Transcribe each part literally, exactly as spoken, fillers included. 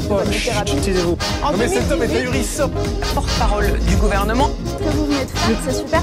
toi. Taisez-vous. En Non mais cet homme est ahurissant. porte-parole du gouvernement. Ce que vous venez de faire, c'est super.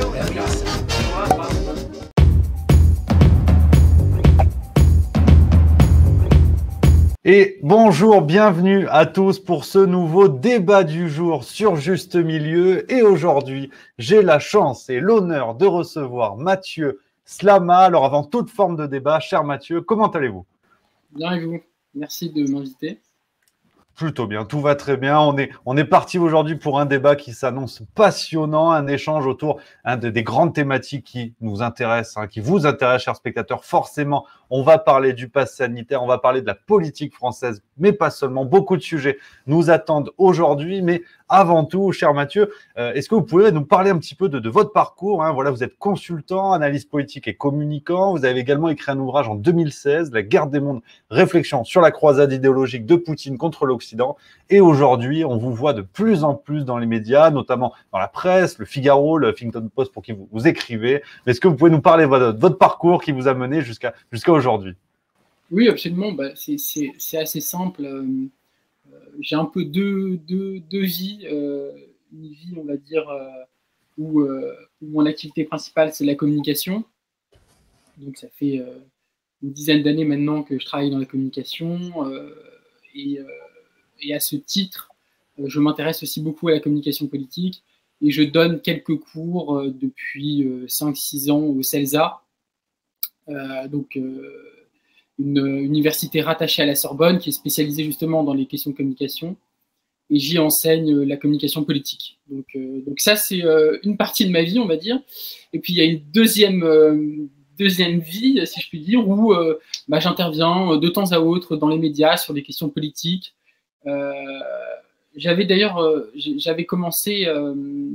Et bonjour, bienvenue à tous pour ce nouveau débat du jour sur Juste Milieu. Et aujourd'hui, j'ai la chance et l'honneur de recevoir Mathieu Slama. Alors avant toute forme de débat, cher Mathieu, comment allez-vous? Bien et vous? Merci de m'inviter. Plutôt bien, tout va très bien. On est, on est parti aujourd'hui pour un débat qui s'annonce passionnant, un échange autour hein, de, des grandes thématiques qui nous intéressent, hein, qui vous intéressent, chers spectateurs. Forcément, on va parler du pass sanitaire, on va parler de la politique française, mais pas seulement. Beaucoup de sujets nous attendent aujourd'hui. Mais avant tout, cher Mathieu, euh, est-ce que vous pouvez nous parler un petit peu de, de votre parcours hein? Voilà, vous êtes consultant, analyste politique et communicant. Vous avez également écrit un ouvrage en deux mille seize, La guerre des mondes, réflexion sur la croisade idéologique de Poutine contre l'Occident. Et aujourd'hui, on vous voit de plus en plus dans les médias, notamment dans la presse, le Figaro, le Huffington Post pour qui vous, vous écrivez. Mais est-ce que vous pouvez nous parler de votre, votre parcours qui vous a mené jusqu'à jusqu'à aujourd'hui? Oui, absolument. Bah, c'est assez simple. Euh, J'ai un peu deux, deux, deux vies. Euh, une vie, on va dire, euh, où, euh, où mon activité principale, c'est la communication. Donc, ça fait euh, une dizaine d'années maintenant que je travaille dans la communication. Euh, et, euh, et à ce titre, euh, je m'intéresse aussi beaucoup à la communication politique. Et je donne quelques cours euh, depuis euh, cinq six ans au CELSA. Euh, donc, euh, une université rattachée à la Sorbonne qui est spécialisée justement dans les questions de communication. Et j'y enseigne la communication politique. Donc, euh, donc ça, c'est euh, une partie de ma vie, on va dire. Et puis, il y a une deuxième, euh, deuxième vie, si je puis dire, où euh, bah, j'interviens de temps à autre dans les médias sur des questions politiques. Euh, j'avais d'ailleurs, euh, j'avais commencé euh,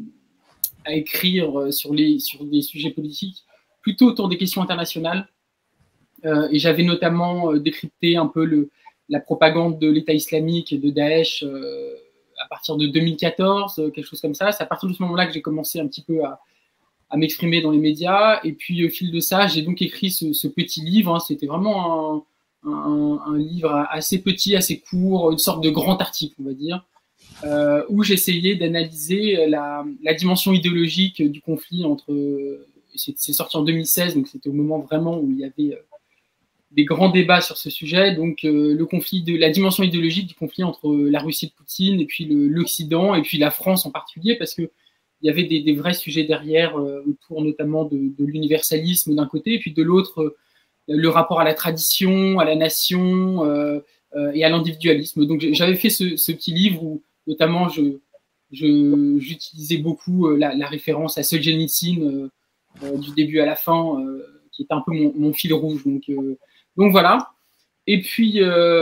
à écrire sur, les, sur des sujets politiques plutôt autour des questions internationales. Euh, et j'avais notamment euh, décrypté un peu le, la propagande de l'État islamique et de Daesh euh, à partir de deux mille quatorze, euh, quelque chose comme ça. C'est à partir de ce moment-là que j'ai commencé un petit peu à, à m'exprimer dans les médias. Et puis, au fil de ça, j'ai donc écrit ce, ce petit livre. Hein. C'était vraiment un, un, un livre assez petit, assez court, une sorte de grand article, on va dire, euh, où j'essayais d'analyser la, la dimension idéologique du conflit entre... C'est sorti en deux mille seize, donc c'était au moment vraiment où il y avait... Euh, des grands débats sur ce sujet, donc euh, le conflit de la dimension idéologique du conflit entre la Russie de Poutine et puis l'Occident et puis la France en particulier, parce que il y avait des, des vrais sujets derrière euh, autour notamment de, de l'universalisme d'un côté et puis de l'autre euh, le rapport à la tradition, à la nation euh, euh, et à l'individualisme. Donc j'avais fait ce, ce petit livre où notamment je j'utilisais beaucoup euh, la, la référence à Solzhenitsyn euh, euh, du début à la fin, euh, qui était un peu mon, mon fil rouge. Donc euh, Donc voilà. Et puis,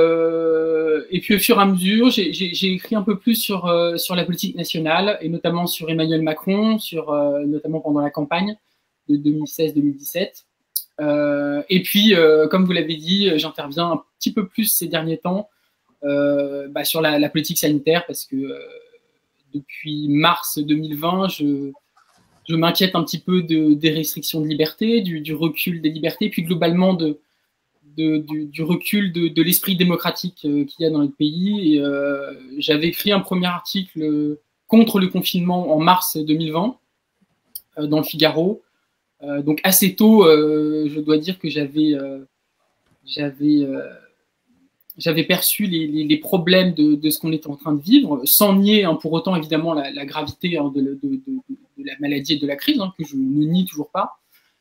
euh, et puis au fur et à mesure, j'ai écrit un peu plus sur, euh, sur la politique nationale, et notamment sur Emmanuel Macron, sur, euh, notamment pendant la campagne de deux mille seize deux mille dix-sept. Euh, et puis, euh, comme vous l'avez dit, j'interviens un petit peu plus ces derniers temps euh, bah, sur la, la politique sanitaire, parce que euh, depuis mars deux mille vingt, je, je m'inquiète un petit peu de, des restrictions de liberté, du, du recul des libertés, puis globalement de De, du, du recul de, de l'esprit démocratique euh, qu'il y a dans notre pays. Euh, J'avais écrit un premier article euh, contre le confinement en mars deux mille vingt euh, dans le Figaro. Euh, donc assez tôt, euh, je dois dire que j'avais euh, j'avais euh, j'avais perçu les, les, les problèmes de, de ce qu'on était en train de vivre, sans nier hein, pour autant évidemment la, la gravité hein, de, de, de, de la maladie et de la crise, hein, que je ne nie toujours pas.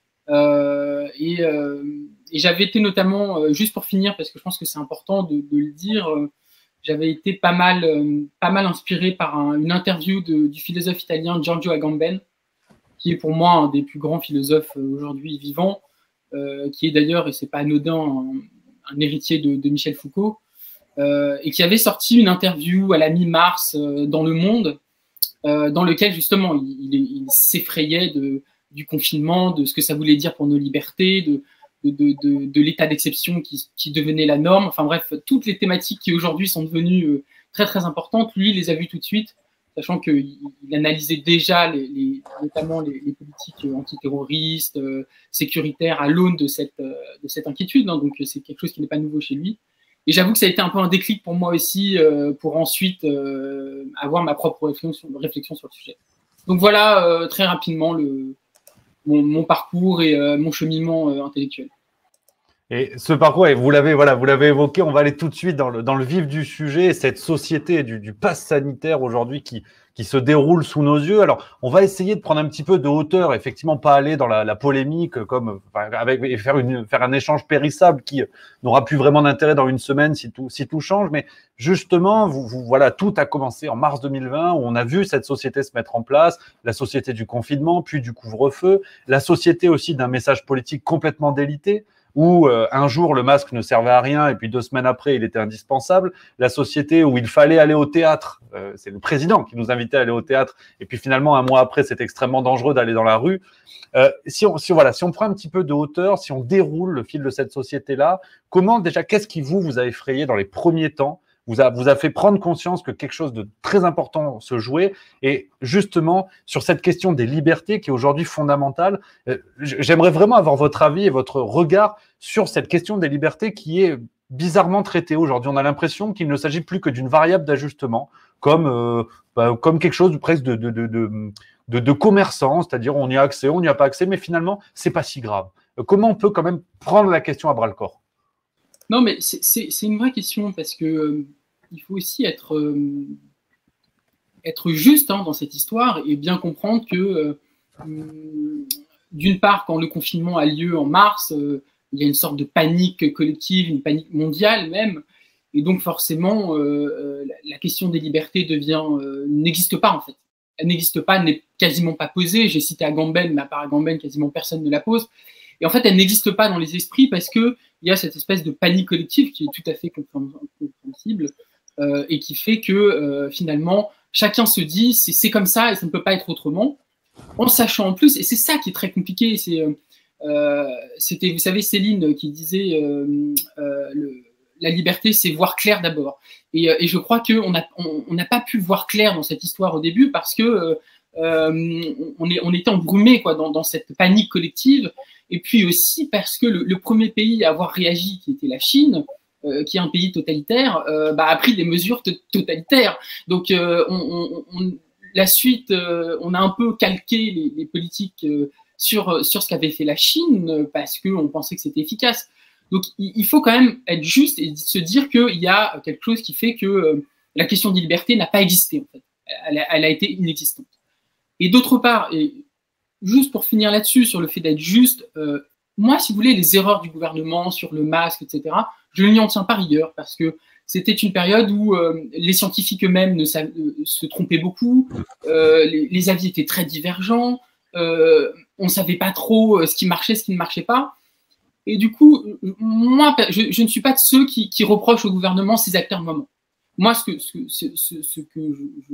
Euh, et, euh, et j'avais été notamment, euh, juste pour finir, parce que je pense que c'est important de, de le dire, euh, j'avais été pas mal, euh, pas mal inspiré par un, une interview de, du philosophe italien Giorgio Agamben, qui est pour moi un des plus grands philosophes euh, aujourd'hui vivants, euh, qui est d'ailleurs, et c'est pas anodin, un, un héritier de, de Michel Foucault, euh, et qui avait sorti une interview à la mi-mars euh, dans Le Monde, euh, dans lequel justement il, il, il s'effrayait de du confinement, de ce que ça voulait dire pour nos libertés, de, de, de, de, de l'état d'exception qui, qui devenait la norme. Enfin bref, toutes les thématiques qui aujourd'hui sont devenues euh, très très importantes, lui, il les a vues tout de suite, sachant qu'il il analysait déjà les, les, notamment les, les politiques antiterroristes, euh, sécuritaires à l'aune de cette, euh, de cette inquiétude. Hein, donc c'est quelque chose qui n'est pas nouveau chez lui. et j'avoue que ça a été un peu un déclic pour moi aussi, euh, pour ensuite euh, avoir ma propre réflexion, réflexion sur le sujet. Donc voilà, euh, très rapidement, le, mon, mon parcours et euh, mon cheminement euh, intellectuel. Et ce parcours, et vous l'avez voilà, vous l'avez évoqué, on va aller tout de suite dans le, dans le vif du sujet, cette société du, du pass sanitaire aujourd'hui qui, qui se déroule sous nos yeux. Alors, on va essayer de prendre un petit peu de hauteur, effectivement, pas aller dans la, la polémique, comme enfin, avec et faire, une, faire un échange périssable qui n'aura plus vraiment d'intérêt dans une semaine si tout, si tout change. Mais justement, vous, vous, voilà, tout a commencé en mars deux mille vingt, où on a vu cette société se mettre en place, la société du confinement, puis du couvre-feu, la société aussi d'un message politique complètement délité, où euh, un jour le masque ne servait à rien et puis deux semaines après il était indispensable, la société où il fallait aller au théâtre, euh, c'est le président qui nous invitait à aller au théâtre et puis finalement un mois après c'est extrêmement dangereux d'aller dans la rue. Euh, si, on, si, voilà, si on prend un petit peu de hauteur, si on déroule le fil de cette société-là, comment déjà, qu'est-ce qui vous, vous a effrayé dans les premiers temps, vous a, vous a fait prendre conscience que quelque chose de très important se jouait, et justement sur cette question des libertés qui est aujourd'hui fondamentale, euh, j'aimerais vraiment avoir votre avis et votre regard sur cette question des libertés qui est bizarrement traitée aujourd'hui. On a l'impression qu'il ne s'agit plus que d'une variable d'ajustement, comme, euh, bah, comme quelque chose de, presque de, de, de, de, de, de commerçant, c'est-à-dire on y a accès, on n'y a pas accès, mais finalement c'est pas si grave. Euh, comment on peut quand même prendre la question à bras-le-corps? Non, mais c'est une vraie question parce que euh, il faut aussi être, euh, être juste hein, dans cette histoire et bien comprendre que, euh, d'une part, quand le confinement a lieu en mars, euh, il y a une sorte de panique collective, une panique mondiale même, et donc forcément, euh, la, la question des libertés devient euh, n'existe pas en fait. Elle n'existe pas, elle n'est quasiment pas posée. J'ai cité Agamben, mais à part Agamben, quasiment personne ne la pose. Et en fait, elle n'existe pas dans les esprits parce que il y a cette espèce de panique collective qui est tout à fait compréhensible euh, et qui fait que euh, finalement, chacun se dit c'est comme ça et ça ne peut pas être autrement, en sachant en plus, et c'est ça qui est très compliqué, c'est euh, c'était, vous savez, Céline qui disait euh, euh, le, la liberté, c'est voir clair d'abord. Et, et je crois qu'on n'a on, on n'a pas pu voir clair dans cette histoire au début parce que euh, on, est, on était embrumé quoi, dans, dans cette panique collective. Et puis aussi parce que le, le premier pays à avoir réagi, qui était la Chine, euh, qui est un pays totalitaire, euh, bah, a pris des mesures totalitaires. Donc euh, on, on, on, la suite, euh, on a un peu calqué les, les politiques euh, sur, sur ce qu'avait fait la Chine parce qu'on pensait que c'était efficace. Donc il, il faut quand même être juste et se dire qu'il y a quelque chose qui fait que euh, la question des libertés n'a pas existé. En fait. Elle a, elle a été inexistante. Et d'autre part, et juste pour finir là-dessus, sur le fait d'être juste, euh, moi, si vous voulez, les erreurs du gouvernement sur le masque, et cetera, je n'y en tiens pas rigueur parce que c'était une période où euh, les scientifiques eux-mêmes ne euh, se trompaient beaucoup, euh, les, les avis étaient très divergents, euh, on ne savait pas trop ce qui marchait, ce qui ne marchait pas. Et du coup, moi, je, je ne suis pas de ceux qui, qui reprochent au gouvernement ses acteurs moments. Moi, ce, que, ce, ce, ce, ce, que je, je,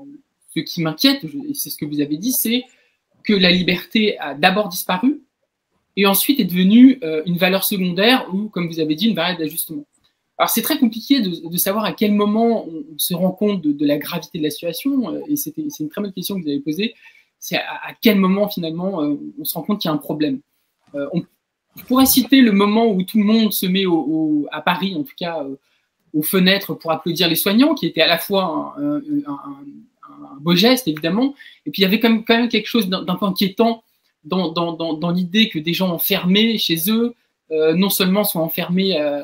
ce qui m'inquiète, et c'est ce que vous avez dit, c'est que la liberté a d'abord disparu et ensuite est devenue euh, une valeur secondaire ou, comme vous avez dit, une variable d'ajustement. Alors, c'est très compliqué de, de savoir à quel moment on, on se rend compte de, de la gravité de la situation, euh, et c'est une très bonne question que vous avez posée, c'est à, à quel moment, finalement, euh, on se rend compte qu'il y a un problème. Euh, on, je pourrais citer le moment où tout le monde se met, au, au, à Paris, en tout cas, euh, aux fenêtres pour applaudir les soignants, qui était à la fois un, un, un, un beau geste, évidemment, et puis il y avait quand même, quand même quelque chose d'un peu inquiétant dans, dans, dans, dans l'idée que des gens enfermés chez eux, euh, non seulement sont enfermés euh,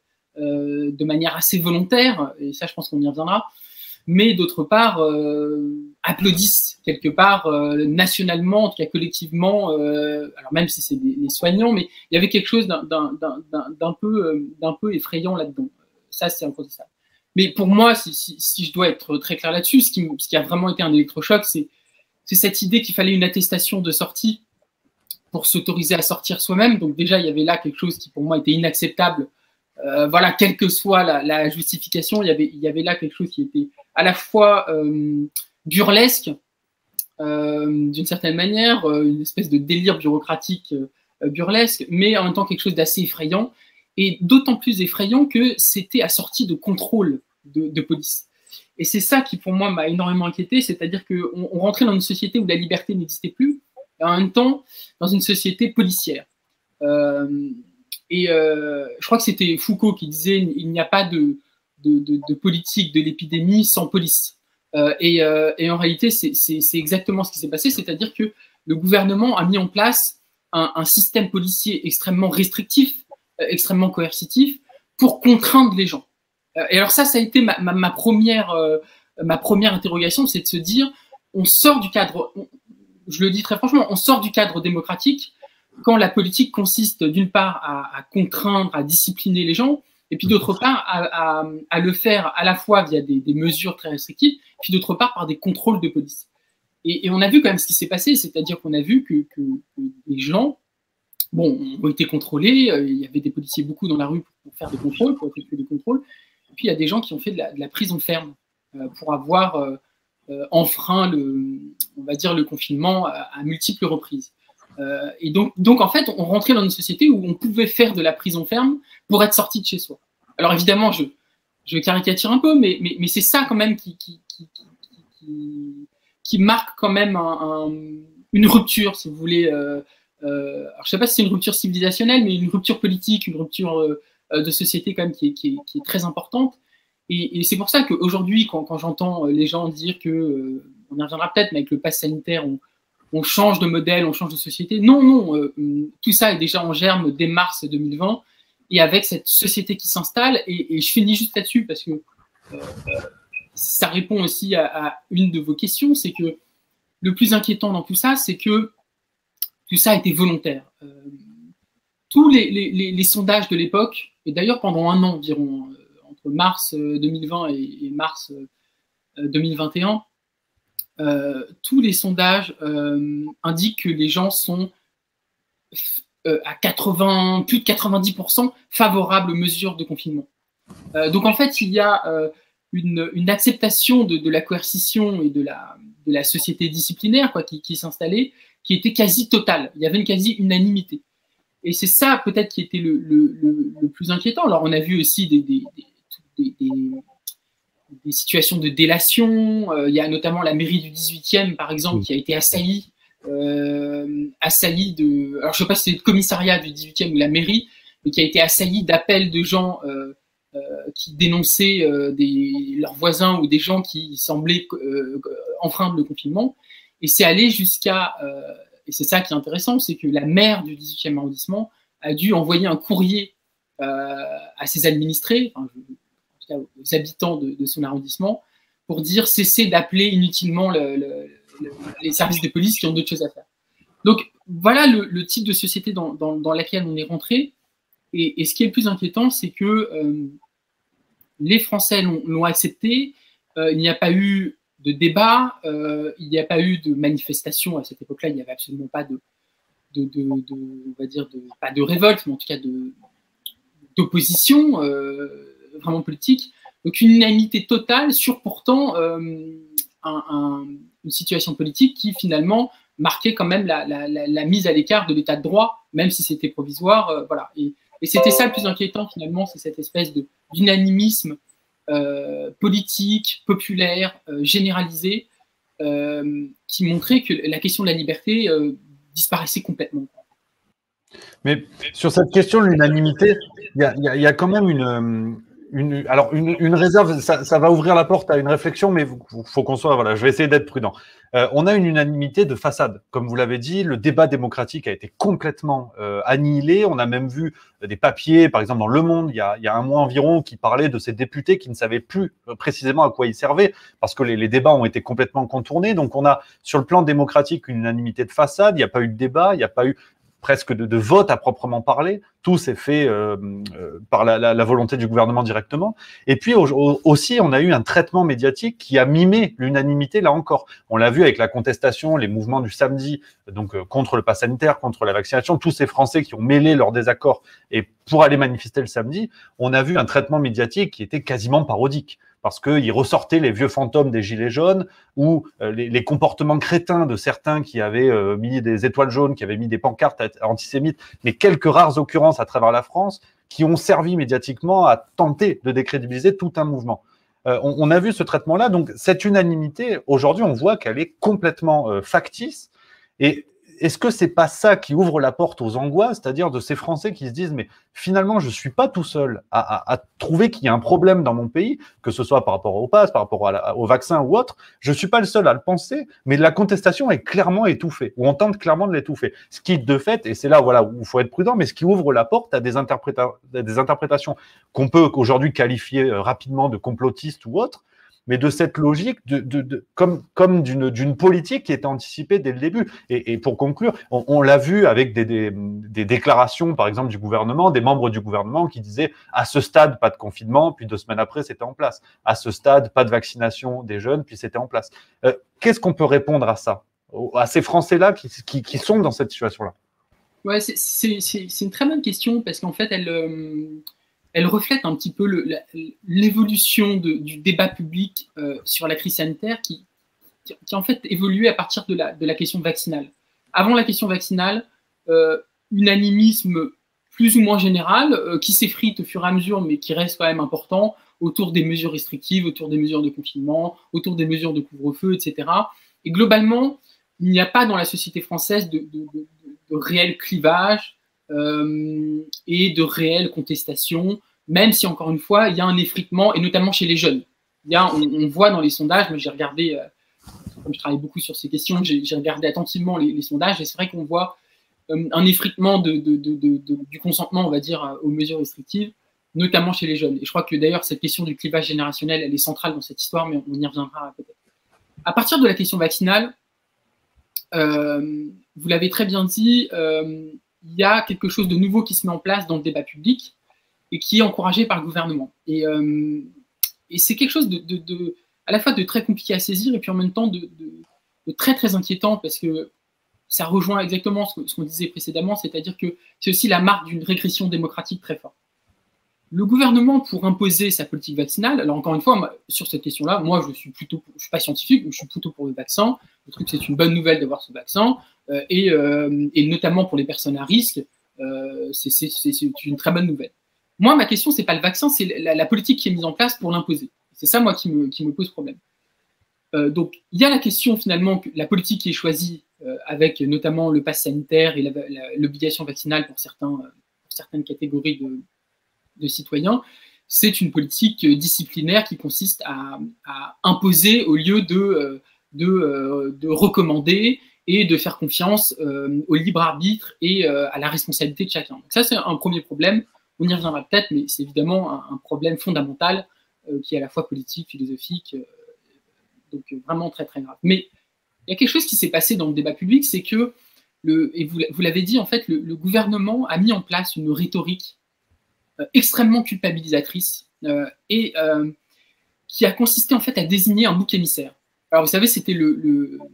euh, de manière assez volontaire, et ça je pense qu'on y reviendra, mais d'autre part euh, applaudissent quelque part euh, nationalement, en tout cas collectivement, euh, alors même si c'est les soignants, mais il y avait quelque chose d'un peu, d'un peu effrayant là-dedans. Ça, c'est incontestable. Mais pour moi, si, si, si je dois être très clair là-dessus, ce qui, ce qui a vraiment été un électrochoc, c'est cette idée qu'il fallait une attestation de sortie pour s'autoriser à sortir soi-même. Donc déjà, il y avait là quelque chose qui pour moi était inacceptable. Euh, voilà, quelle que soit la, la justification, il y, avait, il y avait là quelque chose qui était à la fois euh, burlesque, euh, d'une certaine manière, euh, une espèce de délire bureaucratique euh, burlesque, mais en même temps quelque chose d'assez effrayant. Et d'autant plus effrayant que c'était assorti de contrôle de, de police. Et c'est ça qui, pour moi, m'a énormément inquiété, c'est-à-dire qu'on on rentrait dans une société où la liberté n'existait plus, et en même temps, dans une société policière. Euh, Et euh, je crois que c'était Foucault qui disait il n'y a pas de, de, de, de politique de l'épidémie sans police. Euh, et, euh, et en réalité, c'est exactement ce qui s'est passé, c'est-à-dire que le gouvernement a mis en place un, un système policier extrêmement restrictif, euh, extrêmement coercitif, pour contraindre les gens. Euh, et alors ça, ça a été ma, ma, ma, première, euh, ma première interrogation, c'est de se dire, on sort du cadre, on, je le dis très franchement, on sort du cadre démocratique quand la politique consiste d'une part à, à contraindre, à discipliner les gens, et puis d'autre part à, à, à le faire à la fois via des, des mesures très restrictives, puis d'autre part par des contrôles de police. Et, et on a vu quand même ce qui s'est passé, c'est-à-dire qu'on a vu que, que, que les gens, bon, ont été contrôlés, euh, il y avait des policiers beaucoup dans la rue pour, pour faire des contrôles, pour effectuer des contrôles, et puis il y a des gens qui ont fait de la, de la prison ferme euh, pour avoir euh, euh, enfreint le, on va dire, le confinement à, à multiples reprises. Euh, et donc, donc, en fait, on rentrait dans une société où on pouvait faire de la prison ferme pour être sorti de chez soi. Alors, évidemment, je, je caricature un peu, mais, mais, mais c'est ça quand même qui, qui, qui, qui, qui marque quand même un, un, une rupture, si vous voulez. Euh, euh, alors, je ne sais pas si c'est une rupture civilisationnelle, mais une rupture politique, une rupture euh, de société quand même qui est, qui est, qui est très importante. Et, et c'est pour ça qu'aujourd'hui, quand, quand j'entends les gens dire que, euh, on y reviendra peut-être, mais avec le pass sanitaire, on on change de modèle, on change de société. Non, non, euh, tout ça est déjà en germe dès mars deux mille vingt, et avec cette société qui s'installe, et, et je finis juste là-dessus, parce que euh, ça répond aussi à, à une de vos questions, c'est que le plus inquiétant dans tout ça, c'est que tout ça a été volontaire. Euh, tous les, les, les, les sondages de l'époque, et d'ailleurs pendant un an environ, euh, entre mars deux mille vingt et, et mars euh, deux mille vingt et un, Euh, tous les sondages euh, indiquent que les gens sont euh, à quatre-vingts, plus de quatre-vingt-dix pour cent favorables aux mesures de confinement. Euh, donc en fait, il y a euh, une, une acceptation de, de la coercition et de la, de la société disciplinaire quoi, qui, qui s'installait, qui était quasi totale. Il y avait une quasi-unanimité. Et c'est ça peut-être qui était le, le, le, le plus inquiétant. Alors on a vu aussi des, des, des, des, des des situations de délation. Euh, il y a notamment la mairie du dix-huitième, par exemple, qui a été assaillie, euh, assaillie de... Alors, je ne sais pas si c'est le commissariat du dix-huitième ou la mairie, mais qui a été assaillie d'appels de gens euh, euh, qui dénonçaient euh, des, leurs voisins ou des gens qui semblaient euh, enfreindre le confinement. Et c'est allé jusqu'à... Euh, et c'est ça qui est intéressant, c'est que la maire du dix-huitième arrondissement a dû envoyer un courrier euh, à ses administrés, enfin, je, aux habitants de, de son arrondissement, pour dire cessez d'appeler inutilement le, le, le, les services de police qui ont d'autres choses à faire. Donc voilà le, le type de société dans, dans, dans laquelle on est rentré. Et, et ce qui est le plus inquiétant, c'est que euh, les Français l'ont accepté. Euh, il n'y a pas eu de débat, euh, il n'y a pas eu de manifestation à cette époque-là. Il n'y avait absolument pas de, de, de, de, on va dire, de, pas de révolte, mais en tout cas d'opposition. Euh, vraiment politique, donc une unanimité totale sur pourtant euh, un, un, une situation politique qui finalement marquait quand même la, la, la, la mise à l'écart de l'état de droit, même si c'était provisoire, euh, voilà. Et, et c'était ça le plus inquiétant finalement, c'est cette espèce de d'unanimisme euh, politique, populaire, euh, généralisé, euh, qui montrait que la question de la liberté euh, disparaissait complètement. Mais sur cette question de l'unanimité, il y, y, y a quand même une... Une, alors, une, une réserve, ça, ça va ouvrir la porte à une réflexion, mais il faut qu'on soit, voilà, je vais essayer d'être prudent. Euh, on a une unanimité de façade. Comme vous l'avez dit, le débat démocratique a été complètement euh, annihilé. On a même vu des papiers, par exemple dans Le Monde, il y a, il y a un mois environ, qui parlaient de ces députés qui ne savaient plus précisément à quoi ils servaient, parce que les, les débats ont été complètement contournés. Donc, on a, sur le plan démocratique, une unanimité de façade. Il n'y a pas eu de débat, il n'y a pas eu presque de, de vote à proprement parler. Tout s'est fait euh, euh, par la, la, la volonté du gouvernement directement. Et puis au, au, aussi, on a eu un traitement médiatique qui a mimé l'unanimité, là encore. On l'a vu avec la contestation, les mouvements du samedi, donc euh, contre le pass sanitaire, contre la vaccination, tous ces Français qui ont mêlé leurs désaccords et pour aller manifester le samedi, on a vu un traitement médiatique qui était quasiment parodique, parce qu'ils ressortaient les vieux fantômes des gilets jaunes ou euh, les, les comportements crétins de certains qui avaient euh, mis des étoiles jaunes, qui avaient mis des pancartes antisémites, mais quelques rares occurrences à travers la France qui ont servi médiatiquement à tenter de décrédibiliser tout un mouvement. Euh, on, on a vu ce traitement-là, donc cette unanimité, aujourd'hui, on voit qu'elle est complètement euh, factice. Et est-ce que c'est pas ça qui ouvre la porte aux angoisses, c'est-à-dire de ces Français qui se disent mais finalement je suis pas tout seul à, à, à trouver qu'il y a un problème dans mon pays, que ce soit par rapport au pass, par rapport à la, au vaccin ou autre, je suis pas le seul à le penser, mais la contestation est clairement étouffée, ou on tente clairement de l'étouffer. Ce qui de fait, et c'est là voilà où il faut être prudent, mais ce qui ouvre la porte à des, interpréta des interprétations qu'on peut aujourd'hui qualifier rapidement de complotistes ou autres, mais de cette logique, de, de, de, comme, comme d'une politique qui était anticipée dès le début. Et, et pour conclure, on, on l'a vu avec des, des, des déclarations, par exemple, du gouvernement, des membres du gouvernement qui disaient à ce stade, pas de confinement, puis deux semaines après, c'était en place. À ce stade, pas de vaccination des jeunes, puis c'était en place. Euh, Qu'est-ce qu'on peut répondre à ça, à ces Français-là qui, qui, qui sont dans cette situation-là? Ouais, c'est une très bonne question parce qu'en fait, elle... Euh... elle reflète un petit peu l'évolution du débat public euh, sur la crise sanitaire qui, qui, qui en fait évolué à partir de la, de la question vaccinale. Avant la question vaccinale, euh, unanimisme plus ou moins général euh, qui s'effrite au fur et à mesure, mais qui reste quand même important autour des mesures restrictives, autour des mesures de confinement, autour des mesures de couvre-feu, et cetera. Et globalement, il n'y a pas dans la société française de, de, de, de réel clivage, Euh, et de réelles contestations, même si, encore une fois, il y a un effritement, et notamment chez les jeunes. Il y a, on, on voit dans les sondages, mais j'ai regardé, euh, comme je travaille beaucoup sur ces questions, j'ai regardé attentivement les, les sondages, et c'est vrai qu'on voit euh, un effritement de, de, de, de, de, du consentement, on va dire, aux mesures restrictives, notamment chez les jeunes. Et je crois que d'ailleurs, cette question du clivage générationnel, elle est centrale dans cette histoire, mais on y reviendra peut-être. À partir de la question vaccinale, euh, vous l'avez très bien dit, euh, il y a quelque chose de nouveau qui se met en place dans le débat public et qui est encouragé par le gouvernement. Et, euh, et c'est quelque chose de, de, de, à la fois de très compliqué à saisir et puis en même temps de, de, de très très inquiétant parce que ça rejoint exactement ce qu'on ce qu'on disait précédemment, c'est-à-dire que c'est aussi la marque d'une régression démocratique très forte. Le gouvernement, pour imposer sa politique vaccinale, alors encore une fois, moi, sur cette question-là, moi je suis plutôt, pour, je suis pas scientifique, mais je suis plutôt pour le vaccin. Je trouve que c'est une bonne nouvelle d'avoir ce vaccin, euh, et, euh, et notamment pour les personnes à risque, euh, c'est une très bonne nouvelle. Moi, ma question, c'est pas le vaccin, c'est la, la politique qui est mise en place pour l'imposer. C'est ça, moi, qui me, qui me pose problème. Euh, donc, il y a la question finalement que la politique qui est choisie, euh, avec notamment le pass sanitaire et l'obligation vaccinale pour certains, pour certaines catégories de de citoyens, c'est une politique disciplinaire qui consiste à, à imposer au lieu de, de, de recommander et de faire confiance euh, au libre arbitre et euh, à la responsabilité de chacun. Donc ça, c'est un premier problème. On y reviendra peut-être, mais c'est évidemment un, un problème fondamental euh, qui est à la fois politique, philosophique, euh, donc vraiment très très grave. Mais il y a quelque chose qui s'est passé dans le débat public, c'est que, le, et vous, vous l'avez dit, en fait, le, le gouvernement a mis en place une rhétorique extrêmement culpabilisatrice euh, et euh, qui a consisté en fait à désigner un bouc émissaire. Alors vous savez, c'était le, le,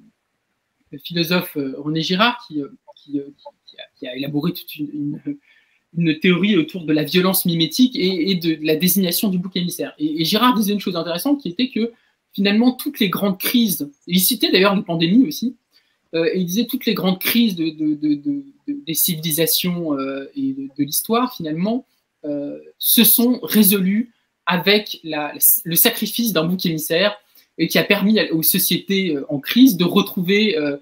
le philosophe euh, René Girard qui, euh, qui, euh, qui, a, qui a élaboré toute une, une, une théorie autour de la violence mimétique et, et de, de la désignation du bouc émissaire. Et, et Girard disait une chose intéressante qui était que finalement toutes les grandes crises, et il citait d'ailleurs une pandémie aussi, euh, et il disait toutes les grandes crises de, de, de, de, de, des civilisations euh, et de, de l'histoire finalement, Euh, se sont résolus avec la, le sacrifice d'un bouc émissaire et qui a permis aux sociétés en crise de retrouver euh,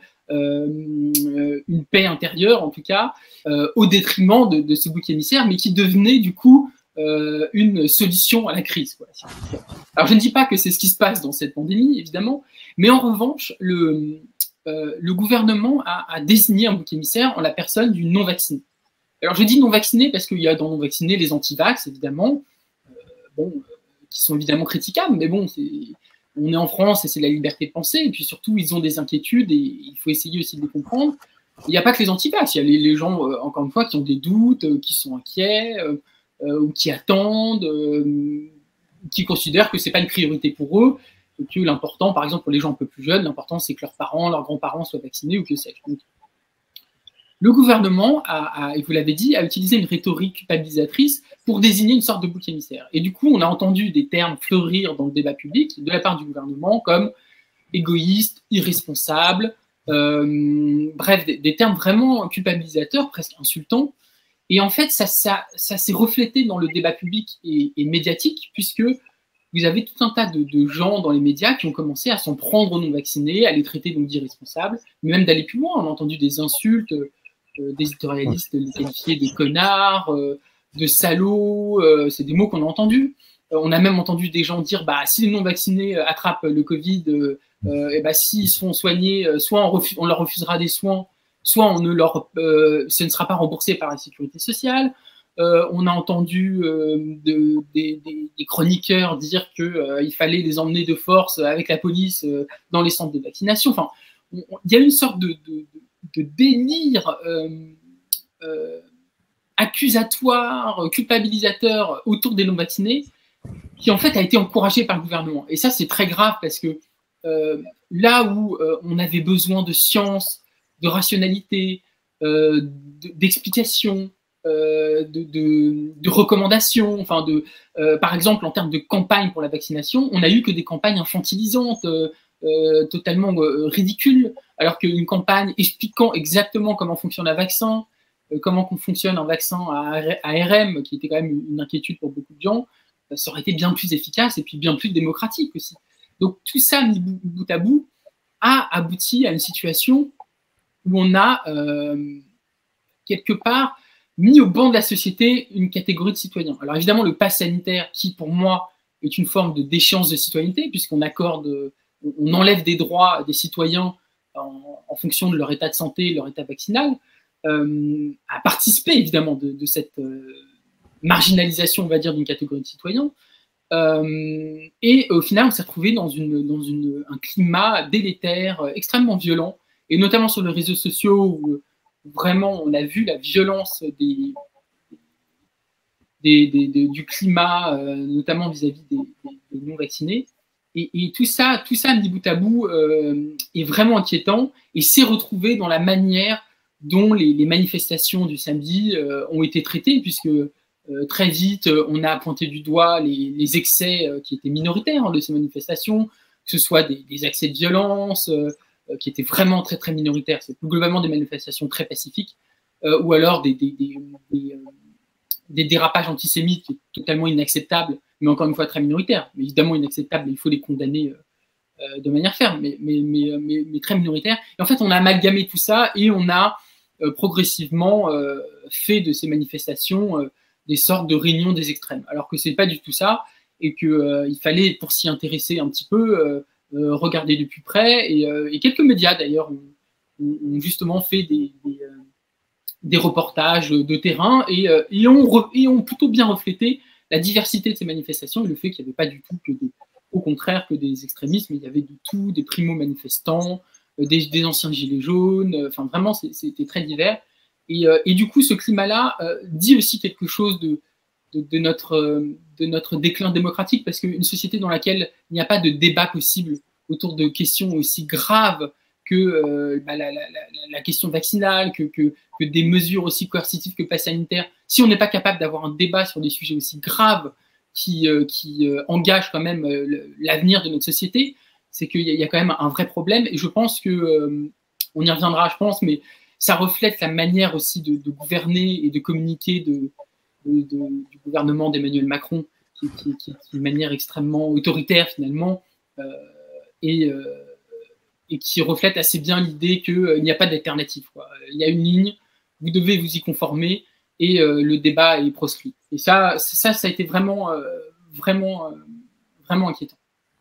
euh, une paix intérieure, en tout cas, euh, au détriment de, de ce bouc émissaire, mais qui devenait du coup euh, une solution à la crise, quoi. Alors je ne dis pas que c'est ce qui se passe dans cette pandémie, évidemment, mais en revanche, le, euh, le gouvernement a, a désigné un bouc émissaire en la personne du non-vacciné. Alors, je dis non-vaccinés parce qu'il y a dans non-vaccinés les anti-vax, évidemment, euh, bon, euh, qui sont évidemment critiquables, mais bon, on est en France et c'est la liberté de penser, et puis surtout, ils ont des inquiétudes et il faut essayer aussi de les comprendre. Il n'y a pas que les anti-vax, il y a les, les gens, euh, encore une fois, qui ont des doutes, euh, qui sont inquiets, euh, euh, ou qui attendent, euh, qui considèrent que ce n'est pas une priorité pour eux, et que l'important, par exemple, pour les gens un peu plus jeunes, l'important, c'est que leurs parents, leurs grands-parents soient vaccinés ou que sais-je. Le gouvernement, a, a, et vous l'avez dit, a utilisé une rhétorique culpabilisatrice pour désigner une sorte de bouc émissaire. Et du coup, on a entendu des termes fleurir dans le débat public de la part du gouvernement comme égoïste, irresponsable, euh, bref, des, des termes vraiment culpabilisateurs, presque insultants. Et en fait, ça, ça, ça s'est reflété dans le débat public et, et médiatique, puisque vous avez tout un tas de, de gens dans les médias qui ont commencé à s'en prendre aux non-vaccinés, à les traiter donc d'irresponsables, mais même d'aller plus loin. On a entendu des insultes, euh, des éditorialistes les qualifier de connards, euh, de salauds, euh, c'est des mots qu'on a entendus. Euh, on a même entendu des gens dire bah, si les non-vaccinés attrapent le Covid, euh, euh, et bah, s'ils se font soigner, euh, soit on, on leur refusera des soins, soit on ne leur, euh, ce ne sera pas remboursé par la sécurité sociale. Euh, on a entendu euh, de, des, des, des chroniqueurs dire qu'il euh, fallait les emmener de force avec la police euh, dans les centres de vaccination. Enfin, il y a une sorte de, de, de délire euh, euh, accusatoire, culpabilisateur autour des non-vaccinés qui en fait a été encouragé par le gouvernement. Et ça, c'est très grave parce que euh, là où euh, on avait besoin de science, de rationalité, euh, d'explication, Euh, de, de, de recommandations, enfin de, euh, par exemple en termes de campagne pour la vaccination, on n'a eu que des campagnes infantilisantes, euh, euh, totalement euh, ridicules, alors qu'une campagne expliquant exactement comment fonctionne un vaccin, euh, comment fonctionne un vaccin à A R M, qui était quand même une inquiétude pour beaucoup de gens, euh, ça aurait été bien plus efficace et puis bien plus démocratique aussi. Donc tout ça, mis bout à bout, a abouti à une situation où on a euh, quelque part mis au banc de la société une catégorie de citoyens. Alors évidemment, le pass sanitaire, qui pour moi est une forme de déchéance de citoyenneté, puisqu'on accorde, on enlève des droits des citoyens en, en fonction de leur état de santé, leur état vaccinal, euh, a participé évidemment de, de cette euh, marginalisation, on va dire, d'une catégorie de citoyens. Euh, et au final, on s'est retrouvé dans, une, dans une, un climat délétère, extrêmement violent, et notamment sur les réseaux sociaux où vraiment, on a vu la violence des, des, des, des, du climat, euh, notamment vis-à-vis des, des, des non-vaccinés. Et, et tout ça, tout ça, mis bout à bout, euh, est vraiment inquiétant et s'est retrouvé dans la manière dont les, les manifestations du samedi euh, ont été traitées, puisque euh, très vite, on a pointé du doigt les, les excès euh, qui étaient minoritaires hein, de ces manifestations, que ce soit des, des accès de violence, euh, qui étaient vraiment très très minoritaires, c'est globalement des manifestations très pacifiques, euh, ou alors des, des, des, des, euh, des dérapages antisémites qui sont totalement inacceptables, mais encore une fois très minoritaires, mais évidemment inacceptables, il faut les condamner euh, de manière ferme, mais, mais, mais, mais, mais très minoritaires. Et en fait, on a amalgamé tout ça et on a euh, progressivement euh, fait de ces manifestations euh, des sortes de réunions des extrêmes, alors que c'est pas du tout ça, et qu'il euh, fallait, pour s'y intéresser un petit peu, euh, Euh, regarder de plus près, et, euh, et quelques médias d'ailleurs ont, ont justement fait des, des, euh, des reportages de terrain et, euh, et, ont re, et ont plutôt bien reflété la diversité de ces manifestations et le fait qu'il n'y avait pas du tout que des, au contraire que des extrémistes, mais il y avait de tout, des primo-manifestants, euh, des, des anciens gilets jaunes, enfin euh, vraiment c'était très divers. Et, euh, et du coup, ce climat-là euh, dit aussi quelque chose de, de, de, notre, de notre déclin démocratique, parce qu'une société dans laquelle il n'y a pas de débat possible autour de questions aussi graves que euh, bah, la, la, la, la question vaccinale, que, que, que des mesures aussi coercitives que le pass sanitaire, si on n'est pas capable d'avoir un débat sur des sujets aussi graves qui, euh, qui euh, engagent quand même euh, l'avenir de notre société, c'est qu'il y, y a quand même un vrai problème. Et je pense que, euh, on y reviendra, je pense, mais ça reflète la manière aussi de, de gouverner et de communiquer de, de, de, du gouvernement d'Emmanuel Macron, qui, qui, qui, qui est une manière extrêmement autoritaire finalement, euh, et, euh, et qui reflète assez bien l'idée qu'il euh, n'y a pas d'alternative. Il y a une ligne, vous devez vous y conformer, et euh, le débat est proscrit. Et ça, ça, ça a été vraiment, euh, vraiment, euh, vraiment inquiétant.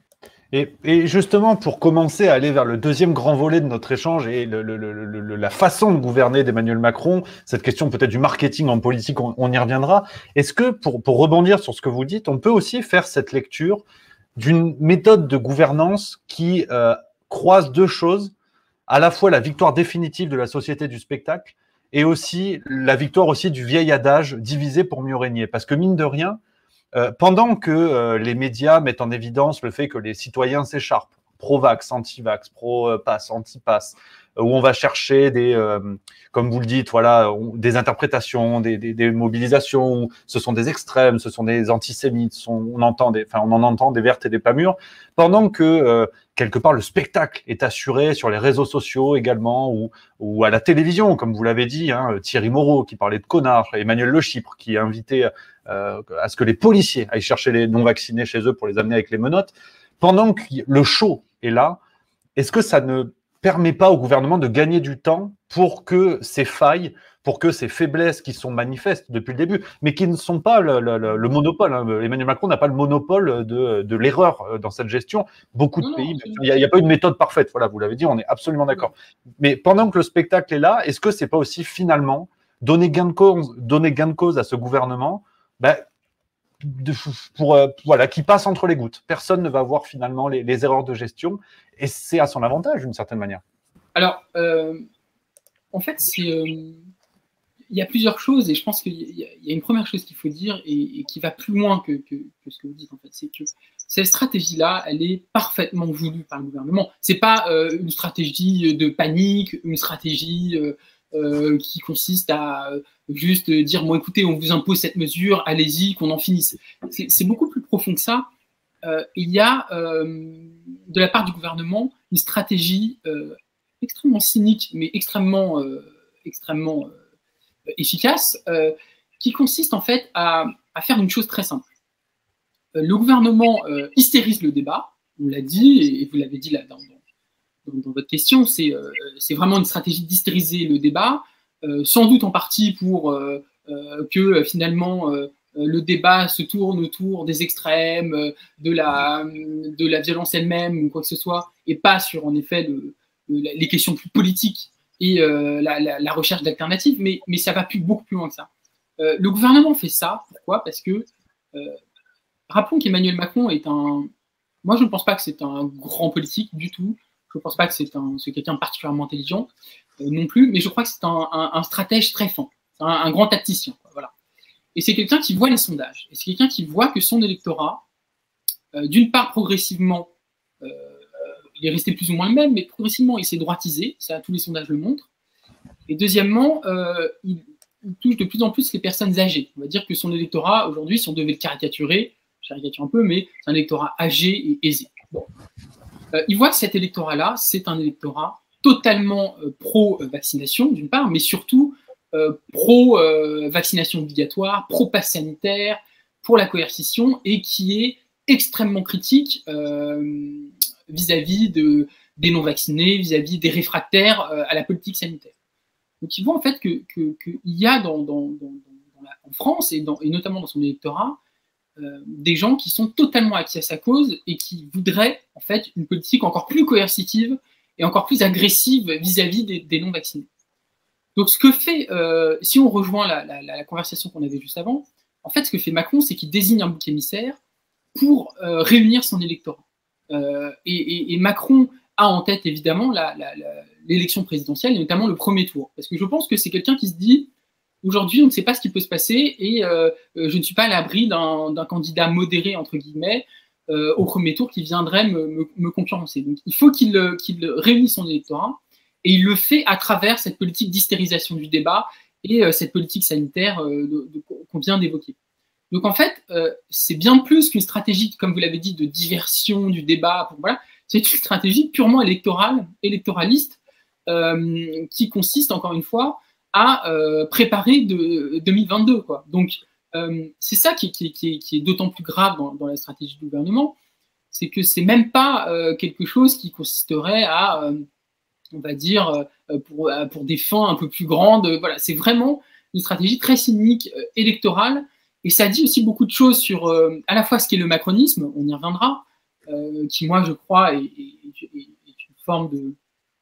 Et, et justement, pour commencer à aller vers le deuxième grand volet de notre échange et le, le, le, le, la façon de gouverner d'Emmanuel Macron, cette question peut-être du marketing en politique, on, on y reviendra. Est-ce que, pour, pour rebondir sur ce que vous dites, on peut aussi faire cette lecture d'une méthode de gouvernance qui euh, croise deux choses, à la fois la victoire définitive de la société du spectacle et aussi la victoire aussi du vieil adage « diviser pour mieux régner ». Parce que mine de rien, Euh, pendant que euh, les médias mettent en évidence le fait que les citoyens s'écharpent, pro-vax, anti-vax, pro-pass, anti-pass, où on va chercher des, euh, comme vous le dites, voilà, des interprétations, des, des, des mobilisations, où ce sont des extrêmes, ce sont des antisémites, sont, on, entend des, enfin, on en entend des vertes et des pas mûres, pendant que, euh, quelque part, le spectacle est assuré sur les réseaux sociaux également, ou, ou à la télévision, comme vous l'avez dit, hein, Thierry Moreau qui parlait de connards, Emmanuel Le Chypre qui a invité euh, à ce que les policiers aillent chercher les non-vaccinés chez eux pour les amener avec les menottes. Pendant que le show est là, est-ce que ça ne permet pas au gouvernement de gagner du temps pour que ces failles, pour que ces faiblesses qui sont manifestes depuis le début, mais qui ne sont pas le, le, le monopole, hein. Emmanuel Macron n'a pas le monopole de, de l'erreur dans cette gestion. Beaucoup de non, pays, non, il n'y a, a pas une méthode parfaite, voilà, vous l'avez dit, on est absolument d'accord. Mais pendant que le spectacle est là, est-ce que c'est pas aussi finalement donner gain de cause, donner gain de cause à ce gouvernement, ben, de, pour, euh, voilà, qui passe entre les gouttes. Personne ne va voir finalement les, les erreurs de gestion, et c'est à son avantage d'une certaine manière. Alors, euh, en fait, c'est, euh, il y a plusieurs choses, et je pense qu'il y, y a une première chose qu'il faut dire, et, et qui va plus loin que, que, que ce que vous dites, en fait, c'est que cette stratégie-là, elle est parfaitement voulue par le gouvernement. C'est pas euh, une stratégie de panique, une stratégie euh, euh, qui consiste à euh, juste dire, bon, écoutez, on vous impose cette mesure, allez-y, qu'on en finisse. C'est beaucoup plus profond que ça. Euh, il y a, euh, de la part du gouvernement, une stratégie euh, extrêmement cynique, mais extrêmement, euh, extrêmement euh, efficace, euh, qui consiste en fait à, à faire une chose très simple. Euh, le gouvernement euh, hystérise le débat, on l'a dit, et, et vous l'avez dit là dans, dans, dans votre question, c'est euh, vraiment une stratégie d'hystériser le débat, euh, sans doute en partie pour euh, euh, que euh, finalement euh, le débat se tourne autour des extrêmes, euh, de, la, de la violence elle-même ou quoi que ce soit, et pas sur en effet le, les questions plus politiques et euh, la, la, la recherche d'alternatives, mais, mais ça va plus, beaucoup plus loin que ça. Euh, le gouvernement fait ça, pourquoi? Parce que, euh, rappelons qu'Emmanuel Macron est un... Moi, je ne pense pas que c'est un grand politique du tout, je ne pense pas que c'est quelqu'un de particulièrement intelligent euh, non plus, mais je crois que c'est un, un, un stratège très fin, un, un grand tacticien, quoi, voilà. Et c'est quelqu'un qui voit les sondages, et c'est quelqu'un qui voit que son électorat, euh, d'une part progressivement, euh, il est resté plus ou moins le même, mais progressivement, il s'est droitisé, ça, tous les sondages le montrent. Et deuxièmement, euh, il, il touche de plus en plus les personnes âgées. On va dire que son électorat, aujourd'hui, si on devait le caricaturer, je caricature un peu, mais c'est un électorat âgé et aisé. Bon. Euh, il voit que cet électorat-là, c'est un électorat totalement euh, pro-vaccination, d'une part, mais surtout euh, pro-vaccination euh, obligatoire, pro-pass sanitaire, pour la coercition, et qui est extrêmement critique euh, vis-à-vis de, des non-vaccinés, vis-à-vis des réfractaires euh, à la politique sanitaire. Donc il voit en fait qu'il que, que y a dans, dans, dans, dans la, en France, et, dans, et notamment dans son électorat, euh, des gens qui sont totalement acquis à sa cause et qui voudraient en fait une politique encore plus coercitive et encore plus agressive vis-à-vis des, des non-vaccinés. Donc ce que fait, euh, si on rejoint la, la, la conversation qu'on avait juste avant, en fait ce que fait Macron, c'est qu'il désigne un bouc émissaire pour euh, réunir son électorat. Euh, et, et, et Macron a en tête évidemment l'élection présidentielle, et notamment le premier tour. Parce que je pense que c'est quelqu'un qui se dit, aujourd'hui on ne sait pas ce qui peut se passer, et euh, je ne suis pas à l'abri d'un candidat modéré, entre guillemets, euh, au premier tour qui viendrait me, me, me concurrencer. Donc il faut qu'il qu'il réunisse son électorat, et il le fait à travers cette politique d'hystérisation du débat et euh, cette politique sanitaire euh, qu'on vient d'évoquer. Donc en fait, euh, c'est bien plus qu'une stratégie, comme vous l'avez dit, de diversion du débat. Pour, voilà, c'est une stratégie purement électorale, électoraliste, euh, qui consiste, encore une fois, à euh, préparer de, deux mille vingt-deux. Quoi. Donc euh, c'est ça qui, qui, qui, qui est d'autant plus grave dans, dans la stratégie du gouvernement, c'est que c'est même pas euh, quelque chose qui consisterait à, euh, on va dire, euh, pour, pour des fins un peu plus grandes. Voilà, c'est vraiment une stratégie très cynique, euh, électorale. Et ça dit aussi beaucoup de choses sur euh, à la fois ce qu'est le macronisme, on y reviendra, euh, qui moi je crois est, est, est, est une forme de,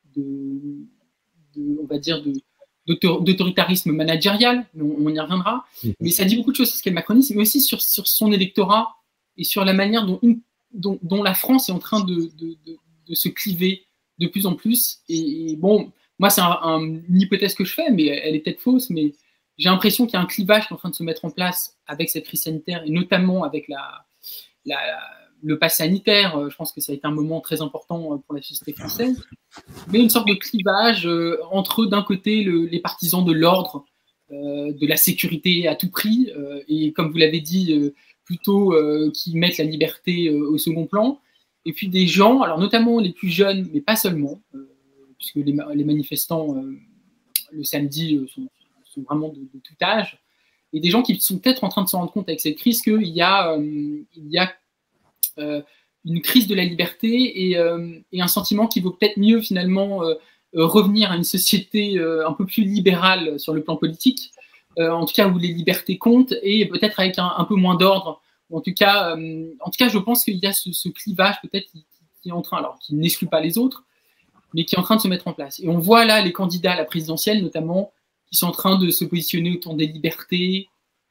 de, de on va dire, d'autoritarisme managérial, on, on y reviendra. Mmh. Mais ça dit beaucoup de choses sur ce qu'est le macronisme, mais aussi sur, sur son électorat et sur la manière dont, une, dont, dont la France est en train de, de, de, de se cliver de plus en plus. Et, et bon, moi c'est un, un, une hypothèse que je fais, mais elle est peut-être fausse, mais j'ai l'impression qu'il y a un clivage qui est en train de se mettre en place avec cette crise sanitaire, et notamment avec la, la, le pass sanitaire, euh, je pense que ça a été un moment très important euh, pour la société française, mais une sorte de clivage euh, entre, d'un côté, le, les partisans de l'ordre, euh, de la sécurité à tout prix, euh, et comme vous l'avez dit, euh, plutôt euh, qui mettent la liberté euh, au second plan, et puis des gens, alors notamment les plus jeunes, mais pas seulement, euh, puisque les, les manifestants euh, le samedi euh, sont, sont vraiment de, de tout âge, et des gens qui sont peut-être en train de se rendre compte avec cette crise qu'il y a, euh, il y a euh, une crise de la liberté et, euh, et un sentiment qu'il vaut peut-être mieux finalement euh, euh, revenir à une société euh, un peu plus libérale sur le plan politique, euh, en tout cas où les libertés comptent, et peut-être avec un, un peu moins d'ordre. En tout cas, euh, en tout cas, je pense qu'il y a ce, ce clivage peut-être qui, qui est en train, alors qui n'exclut pas les autres, mais qui est en train de se mettre en place. Et on voit là les candidats à la présidentielle, notamment, qui sont en train de se positionner autour des libertés.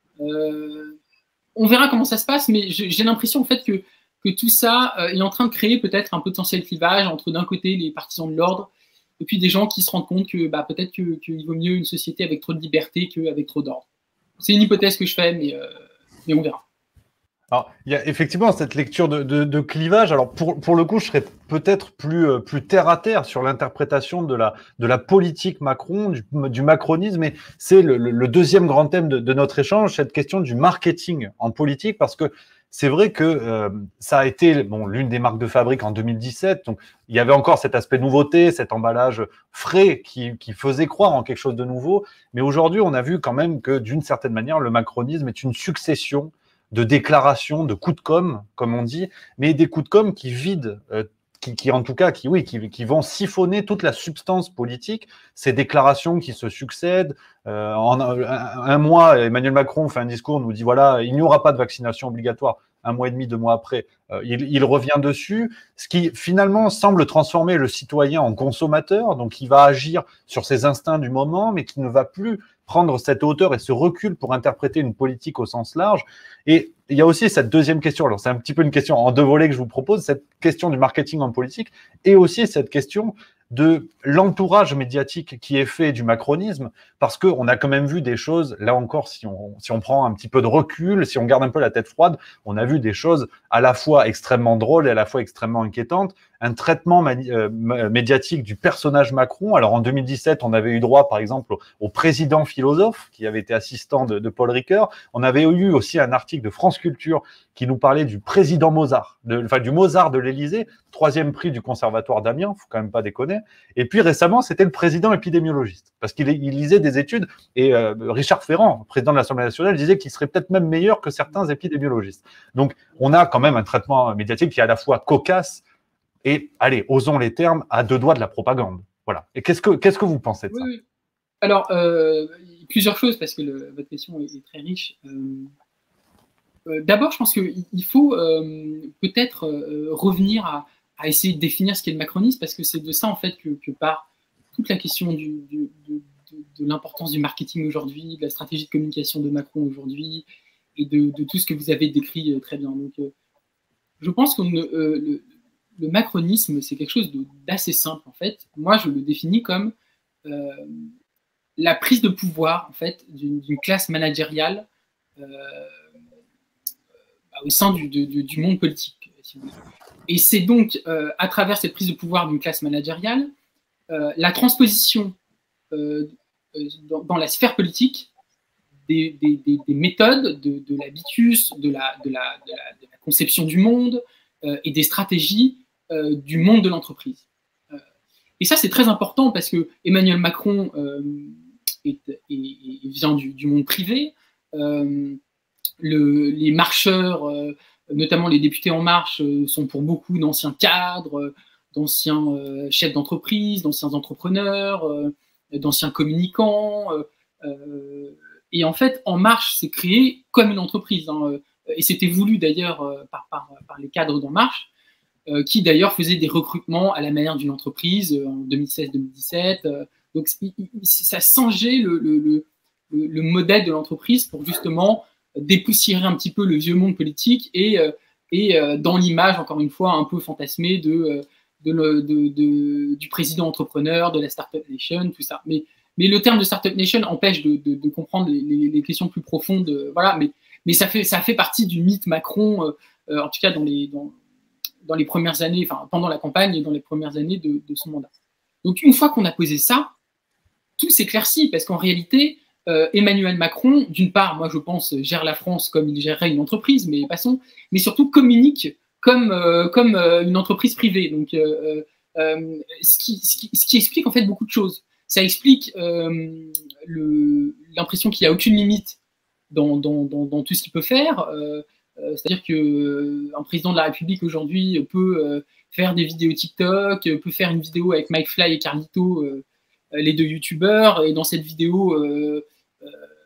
Euh, on verra comment ça se passe, mais j'ai l'impression en fait que, que tout ça euh, est en train de créer peut-être un potentiel clivage entre d'un côté les partisans de l'ordre et puis des gens qui se rendent compte que bah, peut-être qu'il que vaut mieux une société avec trop de liberté qu'avec trop d'ordre. C'est une hypothèse que je fais, mais, euh, mais on verra. Alors, il y a effectivement cette lecture de, de, de clivage. Alors, pour, pour le coup, je serais peut-être plus, plus terre à terre sur l'interprétation de la, de la politique Macron, du, du macronisme. Et c'est le, le deuxième grand thème de, de notre échange, cette question du marketing en politique, parce que c'est vrai que euh, ça a été bon, l'une des marques de fabrique en deux mille dix-sept. Donc, il y avait encore cet aspect nouveauté, cet emballage frais qui, qui faisait croire en quelque chose de nouveau. Mais aujourd'hui, on a vu quand même que, d'une certaine manière, le macronisme est une succession de déclarations, de coups de com', comme on dit, mais des coups de com' qui vident, euh, qui, qui en tout cas, qui oui, qui, qui vont siphonner toute la substance politique. Ces déclarations qui se succèdent. Euh, en un, un mois, Emmanuel Macron fait un discours, nous dit voilà, il n'y aura pas de vaccination obligatoire. Un mois et demi, deux mois après, euh, il, il revient dessus, ce qui finalement semble transformer le citoyen en consommateur, donc il va agir sur ses instincts du moment, mais qui ne va plus prendre cette hauteur et ce recul pour interpréter une politique au sens large. Et il y a aussi cette deuxième question, alors c'est un petit peu une question en deux volets que je vous propose, cette question du marketing en politique, et aussi cette question de l'entourage médiatique qui est fait du macronisme, parce qu'on a quand même vu des choses, là encore, si on, si on prend un petit peu de recul, si on garde un peu la tête froide, on a vu des choses à la fois extrêmement drôles et à la fois extrêmement inquiétantes. Un traitement euh, médiatique du personnage Macron. Alors en deux mille dix-sept, on avait eu droit, par exemple, au, au président philosophe, qui avait été assistant de, de Paul Ricoeur. On avait eu aussi un article de France Culture qui nous parlait du président Mozart, de, enfin du Mozart de l'Élysée, troisième prix du Conservatoire d'Amiens, faut quand même pas déconner. Et puis récemment, c'était le président épidémiologiste, parce qu'il il lisait des études, et euh, Richard Ferrand, président de l'Assemblée nationale, disait qu'il serait peut-être même meilleur que certains épidémiologistes. Donc on a quand même un traitement médiatique qui est à la fois cocasse et, allez, osons les termes, à deux doigts de la propagande. Voilà. Et qu'est-ce que, qu'est-ce que vous pensez de ça? Oui, oui. Alors, euh, plusieurs choses, parce que le, votre question est, est très riche. Euh, euh, D'abord, je pense qu'il faut euh, peut-être euh, revenir à, à essayer de définir ce qu'est le macronisme, parce que c'est de ça, en fait, que, que part toute la question du, du, de, de, de l'importance du marketing aujourd'hui, de la stratégie de communication de Macron aujourd'hui, et de, de tout ce que vous avez décrit très bien. Donc, euh, je pense que euh, le, le macronisme, c'est quelque chose d'assez simple, en fait. Moi, je le définis comme euh, la prise de pouvoir, en fait, d'une classe managériale euh, au sein du, du, du monde politique, si vous voulez. Et c'est donc, euh, à travers cette prise de pouvoir d'une classe managériale, euh, la transposition euh, dans, dans la sphère politique des, des, des, des méthodes, de, de l'habitus, de la, de, la, de, la, de la conception du monde euh, et des stratégies euh, du monde de l'entreprise. Euh, et ça, c'est très important parce que Emmanuel Macron euh, est, est, est, vient du, du monde privé. Euh, le, les marcheurs, euh, notamment les députés En Marche, euh, sont pour beaucoup d'anciens cadres, euh, d'anciens euh, chefs d'entreprise, d'anciens entrepreneurs, euh, d'anciens communicants. Euh, euh, et en fait, En Marche s'est créé comme une entreprise. Hein, et c'était voulu d'ailleurs euh, par, par, par les cadres d'En Marche, euh, qui d'ailleurs faisaient des recrutements à la manière d'une entreprise euh, en deux mille seize deux mille dix-sept. Euh, donc ça changeait le, le, le, le modèle de l'entreprise pour justement dépoussiérer un petit peu le vieux monde politique et, euh, et euh, dans l'image, encore une fois, un peu fantasmée de, de, de, de, de, du président entrepreneur, de la Startup Nation, tout ça. Mais, mais le terme de Startup Nation empêche de, de, de comprendre les, les, les questions plus profondes. Voilà, mais, mais ça, fait, ça fait partie du mythe Macron, euh, en tout cas dans les, dans, dans les premières années, enfin pendant la campagne et dans les premières années de, de son mandat. Donc une fois qu'on a posé ça, tout s'éclaircit, parce qu'en réalité, euh, Emmanuel Macron, d'une part, moi je pense, gère la France comme il gérerait une entreprise, mais passons, mais surtout communique comme, euh, comme euh, une entreprise privée. Donc, euh, euh, ce, qui, ce, qui, ce qui explique en fait beaucoup de choses. Ça explique euh, l'impression qu'il n'y a aucune limite dans, dans, dans, dans tout ce qu'il peut faire. Euh, euh, C'est-à-dire qu'un président de la République aujourd'hui peut euh, faire des vidéos TikTok, peut faire une vidéo avec Mike Fly et Carlito, euh, les deux youtubeurs, et dans cette vidéo euh, euh,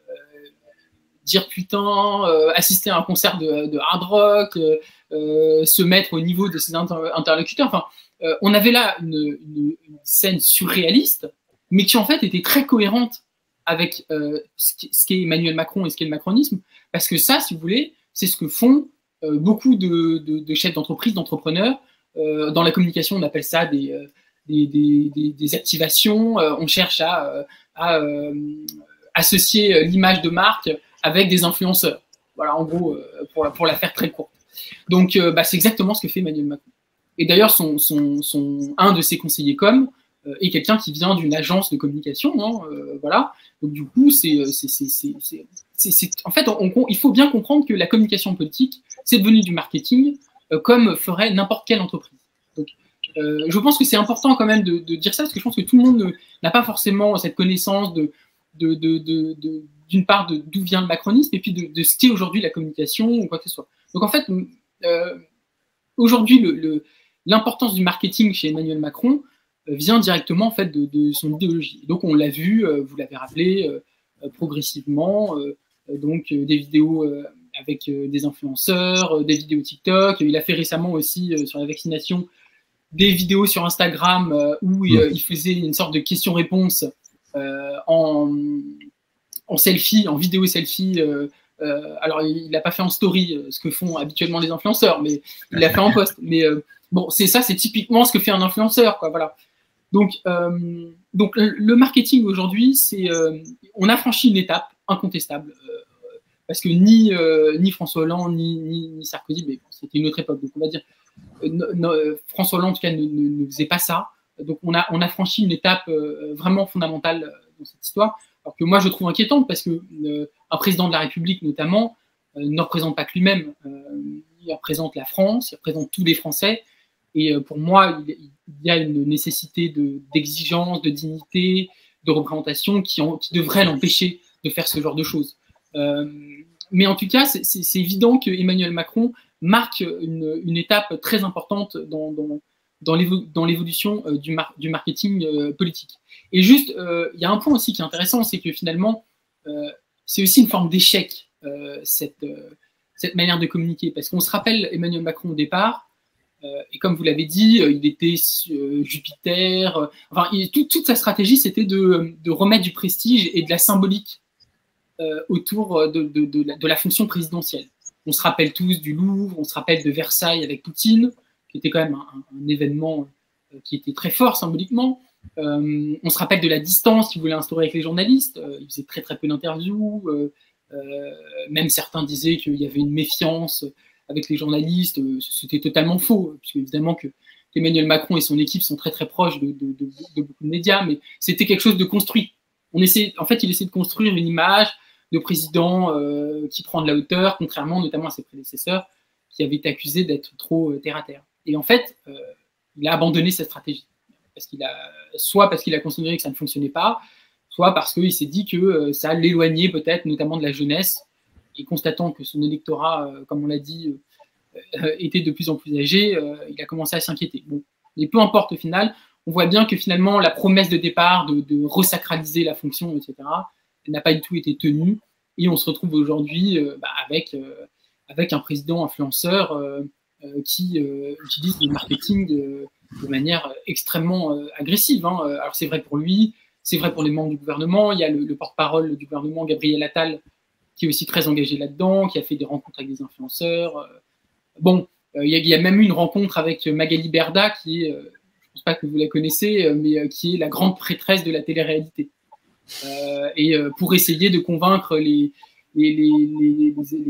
dire putain, euh, assister à un concert de, de hard rock, euh, euh, se mettre au niveau de ses inter interlocuteurs. Enfin, euh, on avait là une, une, une scène surréaliste, mais qui en fait était très cohérente avec euh, ce qu'est Emmanuel Macron et ce qu'est le macronisme, parce que ça, si vous voulez, c'est ce que font euh, beaucoup de, de, de chefs d'entreprise, d'entrepreneurs. Euh, dans la communication, on appelle ça des, euh, des, des, des, des activations. Euh, on cherche à, à euh, associer l'image de marque avec des influenceurs. Voilà, en gros, euh, pour, pour la faire très courte. Donc, euh, bah, c'est exactement ce que fait Emmanuel Macron. Et d'ailleurs, son, son, son, un de ses conseillers com euh, est quelqu'un qui vient d'une agence de communication. Hein, euh, voilà. Donc, du coup, c'est, en fait, on, on, il faut bien comprendre que la communication politique, c'est devenu du marketing, euh, comme ferait n'importe quelle entreprise. Donc, euh, je pense que c'est important quand même de, de dire ça, parce que je pense que tout le monde n'a pas forcément cette connaissance de, de, de, de, de d'une part d'où vient le macronisme, et puis de, de ce qu'est aujourd'hui la communication ou quoi que ce soit. Donc en fait, euh, aujourd'hui, l'importance le, le, du marketing chez Emmanuel Macron euh, vient directement en fait de, de son idéologie. Donc on l'a vu, euh, vous l'avez rappelé, euh, progressivement, euh, donc euh, des vidéos euh, avec euh, des influenceurs, euh, des vidéos TikTok. Il a fait récemment aussi euh, sur la vaccination des vidéos sur Instagram euh, où euh, il faisait une sorte de question-réponse euh, en en selfie, en vidéo selfie. Euh, euh, alors, il l'a pas fait en story, euh, ce que font habituellement les influenceurs, mais il l'a fait en post. Mais euh, bon, c'est ça, c'est typiquement ce que fait un influenceur, quoi. Voilà. Donc, euh, donc le marketing aujourd'hui, c'est, euh, on a franchi une étape incontestable, euh, parce que ni euh, ni François Hollande ni, ni, ni Sarkozy, mais bon, c'était une autre époque. Donc, on va dire, euh, no, no, François Hollande en tout cas ne, ne, ne faisait pas ça. Donc, on a on a franchi une étape euh, vraiment fondamentale dans cette histoire. Alors que moi, je trouve inquiétante, parce que euh, un président de la République, notamment, euh, ne représente pas que lui-même. Euh, il représente la France, il représente tous les Français. Et euh, pour moi, il, il y a une nécessité d'exigence, de, de dignité, de représentation qui, en, qui devrait l'empêcher de faire ce genre de choses. Euh, mais en tout cas, c'est évident que Emmanuel Macron marque une, une étape très importante dans, dans, dans l'évolution euh, du, mar du marketing euh, politique. Et juste, il euh, y a un point aussi qui est intéressant, c'est que finalement, euh, c'est aussi une forme d'échec, euh, cette, euh, cette manière de communiquer. Parce qu'on se rappelle Emmanuel Macron au départ, euh, et comme vous l'avez dit, euh, il était euh, Jupiter. Euh, enfin, il, tout, toute sa stratégie, c'était de, de remettre du prestige et de la symbolique euh, autour de, de, de, la, de la fonction présidentielle. On se rappelle tous du Louvre, on se rappelle de Versailles avec Poutine, qui était quand même un, un événement qui était très fort symboliquement. Euh, on se rappelle de la distance qu'il voulait instaurer avec les journalistes. Euh, il faisait très très peu d'interviews. Euh, euh, même certains disaient qu'il y avait une méfiance avec les journalistes. Euh, C'était totalement faux, puisque évidemment que Emmanuel Macron et son équipe sont très très proches de, de, de, de beaucoup de médias, mais c'était quelque chose de construit. On essaie, en fait, il essaie de construire une image de président euh, qui prend de la hauteur, contrairement notamment à ses prédécesseurs qui avaient été accusés d'être trop euh, terre à terre. Et en fait, euh, il a abandonné cette stratégie. Parce qu'il a, soit parce qu'il a considéré que ça ne fonctionnait pas, soit parce qu'il s'est dit que euh, ça l'éloignait peut-être notamment de la jeunesse, et constatant que son électorat, euh, comme on l'a dit, euh, était de plus en plus âgé, euh, il a commencé à s'inquiéter. Bon. Mais peu importe au final, on voit bien que finalement la promesse de départ de, de resacraliser la fonction, et cetera, n'a pas du tout été tenue, et on se retrouve aujourd'hui euh, bah, avec, euh, avec un président influenceur euh, euh, qui euh, utilise le marketing de, de manière extrêmement euh, agressive. Hein. Alors c'est vrai pour lui, c'est vrai pour les membres du gouvernement. Il y a le, le porte-parole du gouvernement, Gabriel Attal, qui est aussi très engagé là-dedans, qui a fait des rencontres avec des influenceurs. Bon, euh, il, y a, il y a même eu une rencontre avec Magali Berda, qui est, euh, je ne pense pas que vous la connaissez, mais euh, qui est la grande prêtresse de la télé-réalité. Euh, et euh, pour essayer de convaincre les, les, les, les, les, les,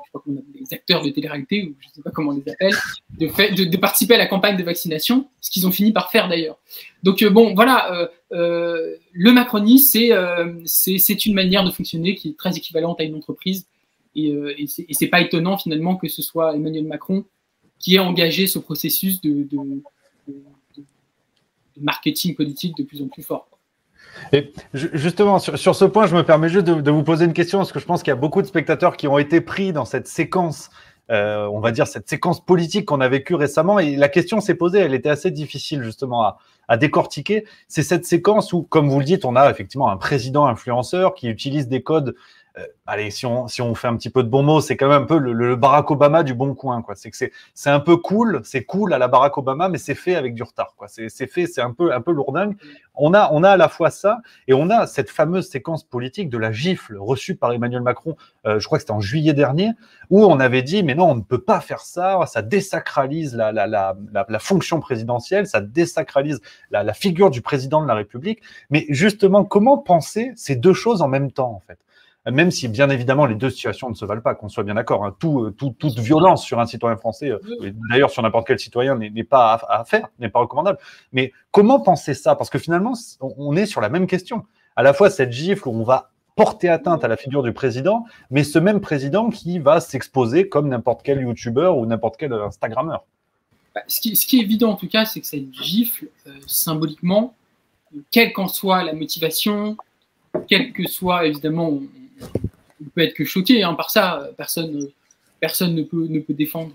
sais pas comment on appelle, les acteurs de télé-réalité, ou je ne sais pas comment on les appelle, de, fait, de, de participer à la campagne de vaccination, ce qu'ils ont fini par faire d'ailleurs. Donc euh, bon, voilà, euh, euh, le macronisme, c'est euh, c'est une manière de fonctionner qui est très équivalente à une entreprise, et, euh, et c'est pas étonnant finalement que ce soit Emmanuel Macron qui ait engagé ce processus de, de, de, de marketing politique de plus en plus fort. Et justement, sur, sur ce point, je me permets juste de, de vous poser une question, parce que je pense qu'il y a beaucoup de spectateurs qui ont été pris dans cette séquence, euh, on va dire cette séquence politique qu'on a vécue récemment, et la question s'est posée, elle était assez difficile justement à, à décortiquer. C'est cette séquence où, comme vous le dites, on a effectivement un président influenceur qui utilise des codes. Euh, allez, si on, si on fait un petit peu de bons mots, c'est quand même un peu le, le Barack Obama du bon coin, quoi. C'est que c'est, c'est un peu cool, c'est cool à la Barack Obama, mais c'est fait avec du retard, quoi. C'est, c'est fait, c'est un peu, un peu lourdingue. On a, on a à la fois ça, et on a cette fameuse séquence politique de la gifle reçue par Emmanuel Macron, euh, je crois que c'était en juillet dernier, où on avait dit, mais non, on ne peut pas faire ça, ça désacralise la, la, la, la, la fonction présidentielle, ça désacralise la, la figure du président de la République. Mais justement, comment penser ces deux choses en même temps, en fait? Même si, bien évidemment, les deux situations ne se valent pas, qu'on soit bien d'accord. Hein. Tout, tout, toute violence sur un citoyen français, euh, d'ailleurs sur n'importe quel citoyen, n'est pas à, à faire, n'est pas recommandable. Mais comment penser ça? Parce que finalement, on est sur la même question. À la fois cette gifle où on va porter atteinte à la figure du président, mais ce même président qui va s'exposer comme n'importe quel youtubeur ou n'importe quel instagrammeur. Ce qui, ce qui est évident en tout cas, c'est que cette gifle, euh, symboliquement, quelle qu'en soit la motivation, quel que soit évidemment... On, on peut être que choqué hein, par ça. Personne, personne ne, peut, ne peut défendre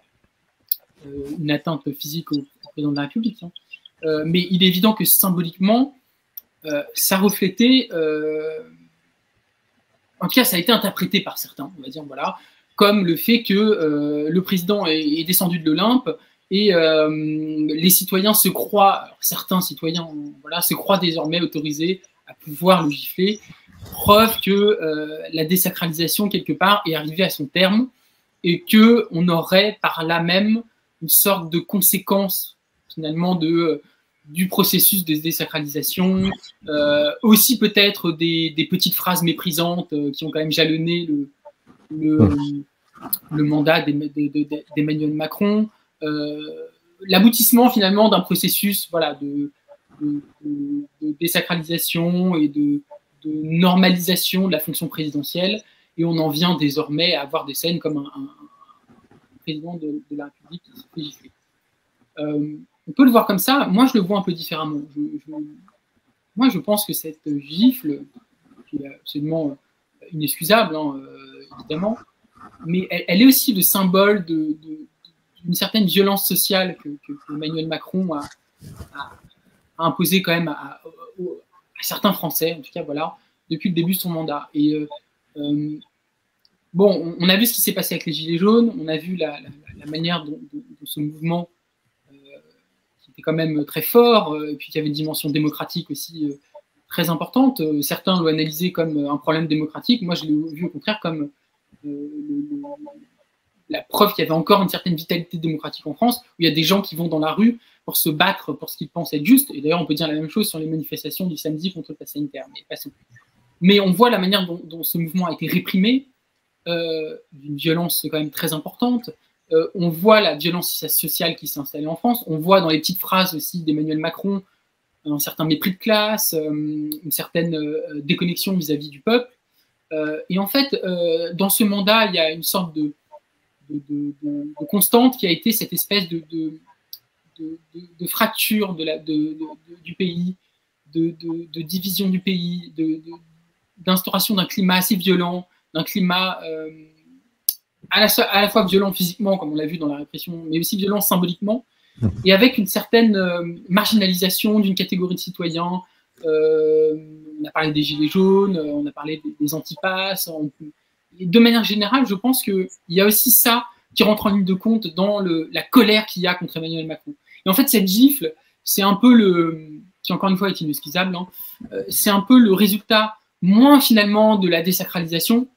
euh, une atteinte physique au, au président de la République. Hein. Euh, mais il est évident que symboliquement, euh, ça reflétait, euh, en tout cas, ça a été interprété par certains, on va dire, voilà, comme le fait que euh, le président est, est descendu de l'Olympe et euh, les citoyens se croient, alors certains citoyens, voilà, se croient désormais autorisés à pouvoir le gifler. Preuve que euh, la désacralisation, quelque part, est arrivée à son terme et qu'on aurait par là même une sorte de conséquence, finalement, de, euh, du processus de désacralisation. Euh, aussi, peut-être, des, des petites phrases méprisantes euh, qui ont quand même jalonné le, le, le mandat d'Emmanuel Macron. Euh, L'aboutissement, finalement, d'un processus voilà, de, de, de, de désacralisation et de de normalisation de la fonction présidentielle, et on en vient désormais à avoir des scènes comme un, un, un président de, de la République qui se fait gifler. Euh, on peut le voir comme ça, moi je le vois un peu différemment. Je, je, moi je pense que cette gifle, qui est absolument inexcusable, hein, euh, évidemment, mais elle, elle est aussi le symbole d'une certaine violence sociale que, que, que Emmanuel Macron a, a, a imposée quand même à, à, à certains Français, en tout cas, voilà, depuis le début de son mandat. Et euh, euh, bon, on, on a vu ce qui s'est passé avec les Gilets jaunes, on a vu la, la, la manière dont, dont, dont ce mouvement, euh, qui était quand même très fort, euh, et puis qui avait une dimension démocratique aussi euh, très importante. Euh, certains l'ont analysé comme un problème démocratique, moi je l'ai vu au contraire comme euh, le, le, la preuve qu'il y avait encore une certaine vitalité démocratique en France, où il y a des gens qui vont dans la rue pour se battre pour ce qu'ils pensent être juste. Et d'ailleurs, on peut dire la même chose sur les manifestations du samedi contre le pass sanitaire. Mais passons. Mais on voit la manière dont, dont ce mouvement a été réprimé, euh, d'une violence quand même très importante. Euh, on voit la violence sociale qui s'est installée en France. On voit dans les petites phrases aussi d'Emmanuel Macron un certain mépris de classe, euh, une certaine euh, déconnexion vis-à-vis du peuple. Euh, et en fait, euh, dans ce mandat, il y a une sorte de, de, de, de, de constante qui a été cette espèce de... de De, de, de fracture de la, de, de, de, du pays, de, de, de division du pays, d'instauration d'un climat assez violent, d'un climat euh, à, la, à la fois violent physiquement, comme on l'a vu dans la répression, mais aussi violent symboliquement, et avec une certaine euh, marginalisation d'une catégorie de citoyens. Euh, on a parlé des Gilets jaunes, on a parlé des, des antipasses. On, de manière générale, je pense qu'il y a aussi ça qui rentre en ligne de compte dans le, la colère qu'il y a contre Emmanuel Macron. Et en fait, cette gifle, c'est un peu le, qui encore une fois est inexcusable, hein, euh, c'est un peu le résultat moins finalement de la désacralisation,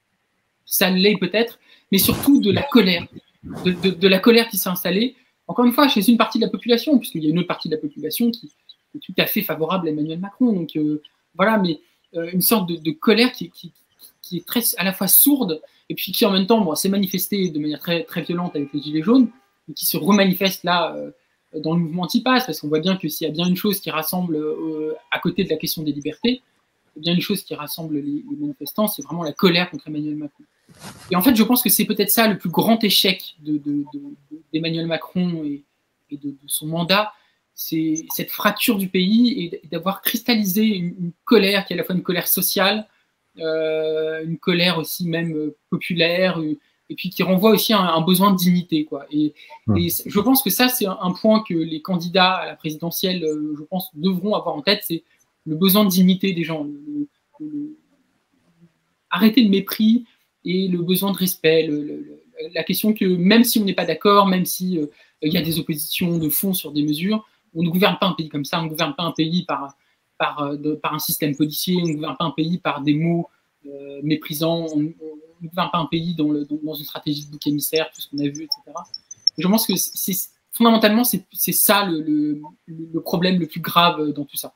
ça l'est peut-être, mais surtout de la colère, de, de, de la colère qui s'est installée, encore une fois, chez une partie de la population, puisqu'il y a une autre partie de la population qui est tout à fait favorable à Emmanuel Macron. Donc euh, voilà, mais euh, une sorte de, de colère qui, qui, qui est très, à la fois sourde, et puis qui en même temps bon, s'est manifesté de manière très, très violente avec les Gilets jaunes, et qui se remanifeste là euh, dans le mouvement anti-pass, parce qu'on voit bien que s'il y a bien une chose qui rassemble euh, à côté de la question des libertés, il y a bien une chose qui rassemble les, les manifestants, c'est vraiment la colère contre Emmanuel Macron. Et en fait, je pense que c'est peut-être ça le plus grand échec de, de, de, de, d'Emmanuel Macron et, et de, de son mandat, c'est cette fracture du pays et d'avoir cristallisé une, une colère qui est à la fois une colère sociale, euh, une colère aussi même euh, populaire, euh, et puis qui renvoie aussi à un, un besoin de dignité, quoi. Et, mmh. et je pense que ça, c'est un, un point que les candidats à la présidentielle, euh, je pense, devront avoir en tête, c'est le besoin de dignité des gens. Le, le, le, arrêter le mépris et le besoin de respect, le, le, la question que même si on n'est pas d'accord, même si euh, il y a des oppositions de fond sur des mesures, on ne gouverne pas un pays comme ça, on ne gouverne pas un pays par, par, de, par un système policier, on ne gouverne pas un pays par des mots euh, méprisants, on ne gouverne pas un pays dans, le, dans, dans une stratégie de bouc émissaire, tout ce qu'on a vu, et cetera. Et je pense que c'est, fondamentalement, c'est ça le, le, le problème le plus grave dans tout ça.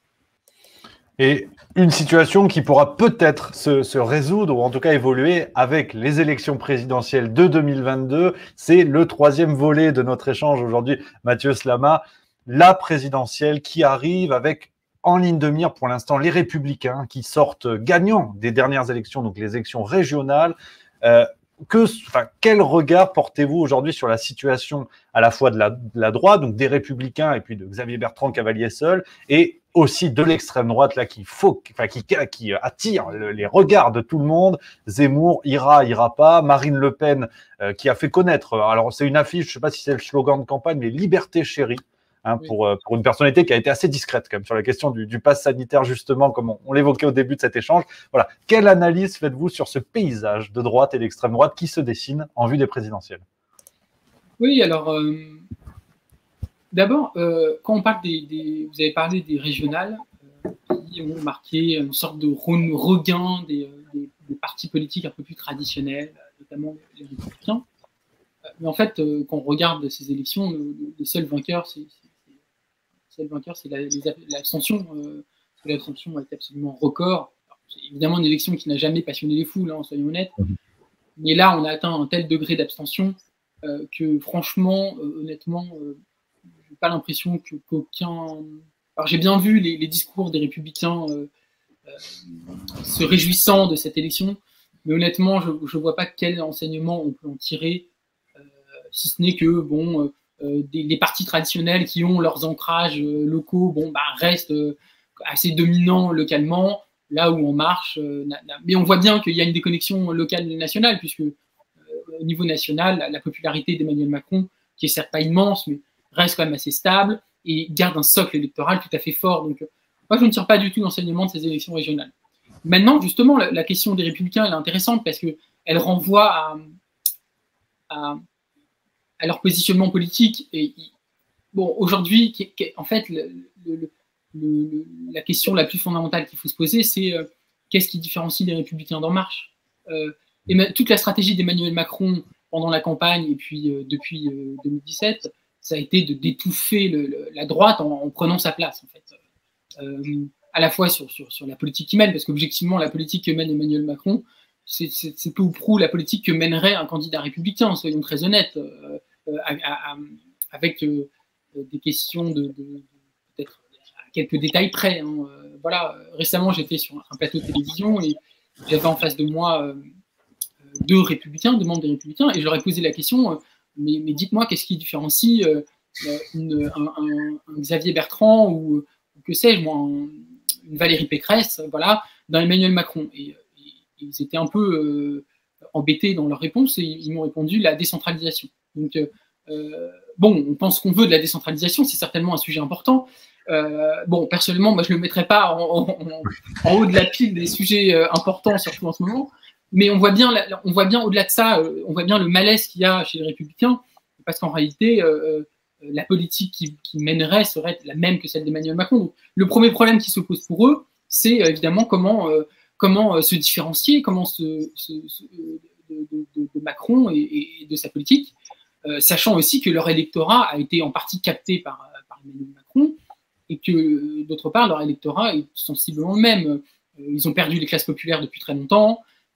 Et une situation qui pourra peut-être se, se résoudre, ou en tout cas évoluer, avec les élections présidentielles de deux mille vingt-deux. C'est le troisième volet de notre échange aujourd'hui, Mathieu Slama. La présidentielle qui arrive avec en ligne de mire pour l'instant les Républicains qui sortent gagnants des dernières élections, donc les élections régionales. Euh, que, enfin, quel regard portez-vous aujourd'hui sur la situation à la fois de la, de la droite, donc des Républicains et puis de Xavier Bertrand Cavalier seul, et aussi de l'extrême droite là qui, faut, enfin, qui, qui attire le, les regards de tout le monde. Zemmour ira, ira pas. Marine Le Pen euh, qui a fait connaître, alors c'est une affiche, je ne sais pas si c'est le slogan de campagne, mais liberté chérie. Hein, oui. pour, pour une personnalité qui a été assez discrète quand même sur la question du, du pass sanitaire, justement, comme on, on l'évoquait au début de cet échange. Voilà. Quelle analyse faites-vous sur ce paysage de droite et d'extrême droite qui se dessine en vue des présidentielles? Oui, alors, euh, d'abord, euh, quand on parle des, des... Vous avez parlé des régionales euh, qui ont marqué une sorte de regain des, des, des partis politiques un peu plus traditionnels, notamment les Républicains. Mais en fait, euh, quand on regarde ces élections, le, les seuls vainqueurs, c'est le vainqueur, c'est l'abstention. Euh, l'abstention a été absolument record. C'est évidemment une élection qui n'a jamais passionné les foules, hein, soyons honnêtes. Mais là, on a atteint un tel degré d'abstention euh, que, franchement, euh, honnêtement, euh, je n'ai pas l'impression que qu'aucun. Alors, j'ai bien vu les, les discours des Républicains euh, euh, se réjouissant de cette élection, mais honnêtement, je ne vois pas quel enseignement on peut en tirer, euh, si ce n'est que, bon. Euh, Euh, des, les partis traditionnels qui ont leurs ancrages euh, locaux bon, bah, restent euh, assez dominants localement, là où On Marche. Euh, na, na, mais on voit bien qu'il y a une déconnexion locale et nationale, puisque euh, au niveau national, la, la popularité d'Emmanuel Macron, qui est certes pas immense, mais reste quand même assez stable et garde un socle électoral tout à fait fort. Donc, euh, moi, je ne tire pas du tout l'enseignement de ces élections régionales. Maintenant, justement, la, la question des Républicains, elle est intéressante parce qu'elle renvoie à, à à leur positionnement politique. Et bon, aujourd'hui, en fait, le, le, le, la question la plus fondamentale qu'il faut se poser, c'est euh, qu'est-ce qui différencie les Républicains d'En Marche. euh, et toute la stratégie d'Emmanuel Macron pendant la campagne et puis euh, depuis euh, deux mille dix-sept, ça a été de d'étouffer le, le, la droite en, en prenant sa place, en fait. Euh, à la fois sur, sur, sur la politique qu'il mène, parce qu'objectivement, la politique que mène Emmanuel Macron, c'est peu ou prou la politique que mènerait un candidat républicain, soyons très honnêtes. Euh, Euh, à, à, avec euh, des questions de, de, de peut-être à quelques détails près. Hein. Euh, voilà, récemment j'étais sur un plateau de télévision et j'avais en face de moi euh, deux républicains, deux membres des Républicains, et je leur ai posé la question, euh, mais, mais dites-moi qu'est-ce qui différencie euh, une, un, un, un Xavier Bertrand ou, ou que sais-je, moi, un, une Valérie Pécresse, voilà, d'un Emmanuel Macron. Et, et, et ils étaient un peu euh, embêtés dans leur réponse et ils m'ont répondu la décentralisation. Donc, euh, bon, on pense qu'on veut de la décentralisation, c'est certainement un sujet important. Euh, bon, personnellement, moi, je ne le mettrais pas en, en, en haut de la pile des sujets euh, importants, surtout en ce moment. Mais on voit bien, on voit bien au-delà de ça, euh, on voit bien le malaise qu'il y a chez les Républicains, parce qu'en réalité, euh, la politique qui, qui mènerait serait la même que celle d'Emmanuel Macron. Donc, le premier problème qui se pose pour eux, c'est euh, évidemment comment, euh, comment euh, se différencier, comment se, se, se de, de, de, de Macron et, et de sa politique. Euh, sachant aussi que leur électorat a été en partie capté par, par Emmanuel Macron et que, d'autre part, leur électorat est sensiblement le même. Euh, ils ont perdu les classes populaires depuis très longtemps,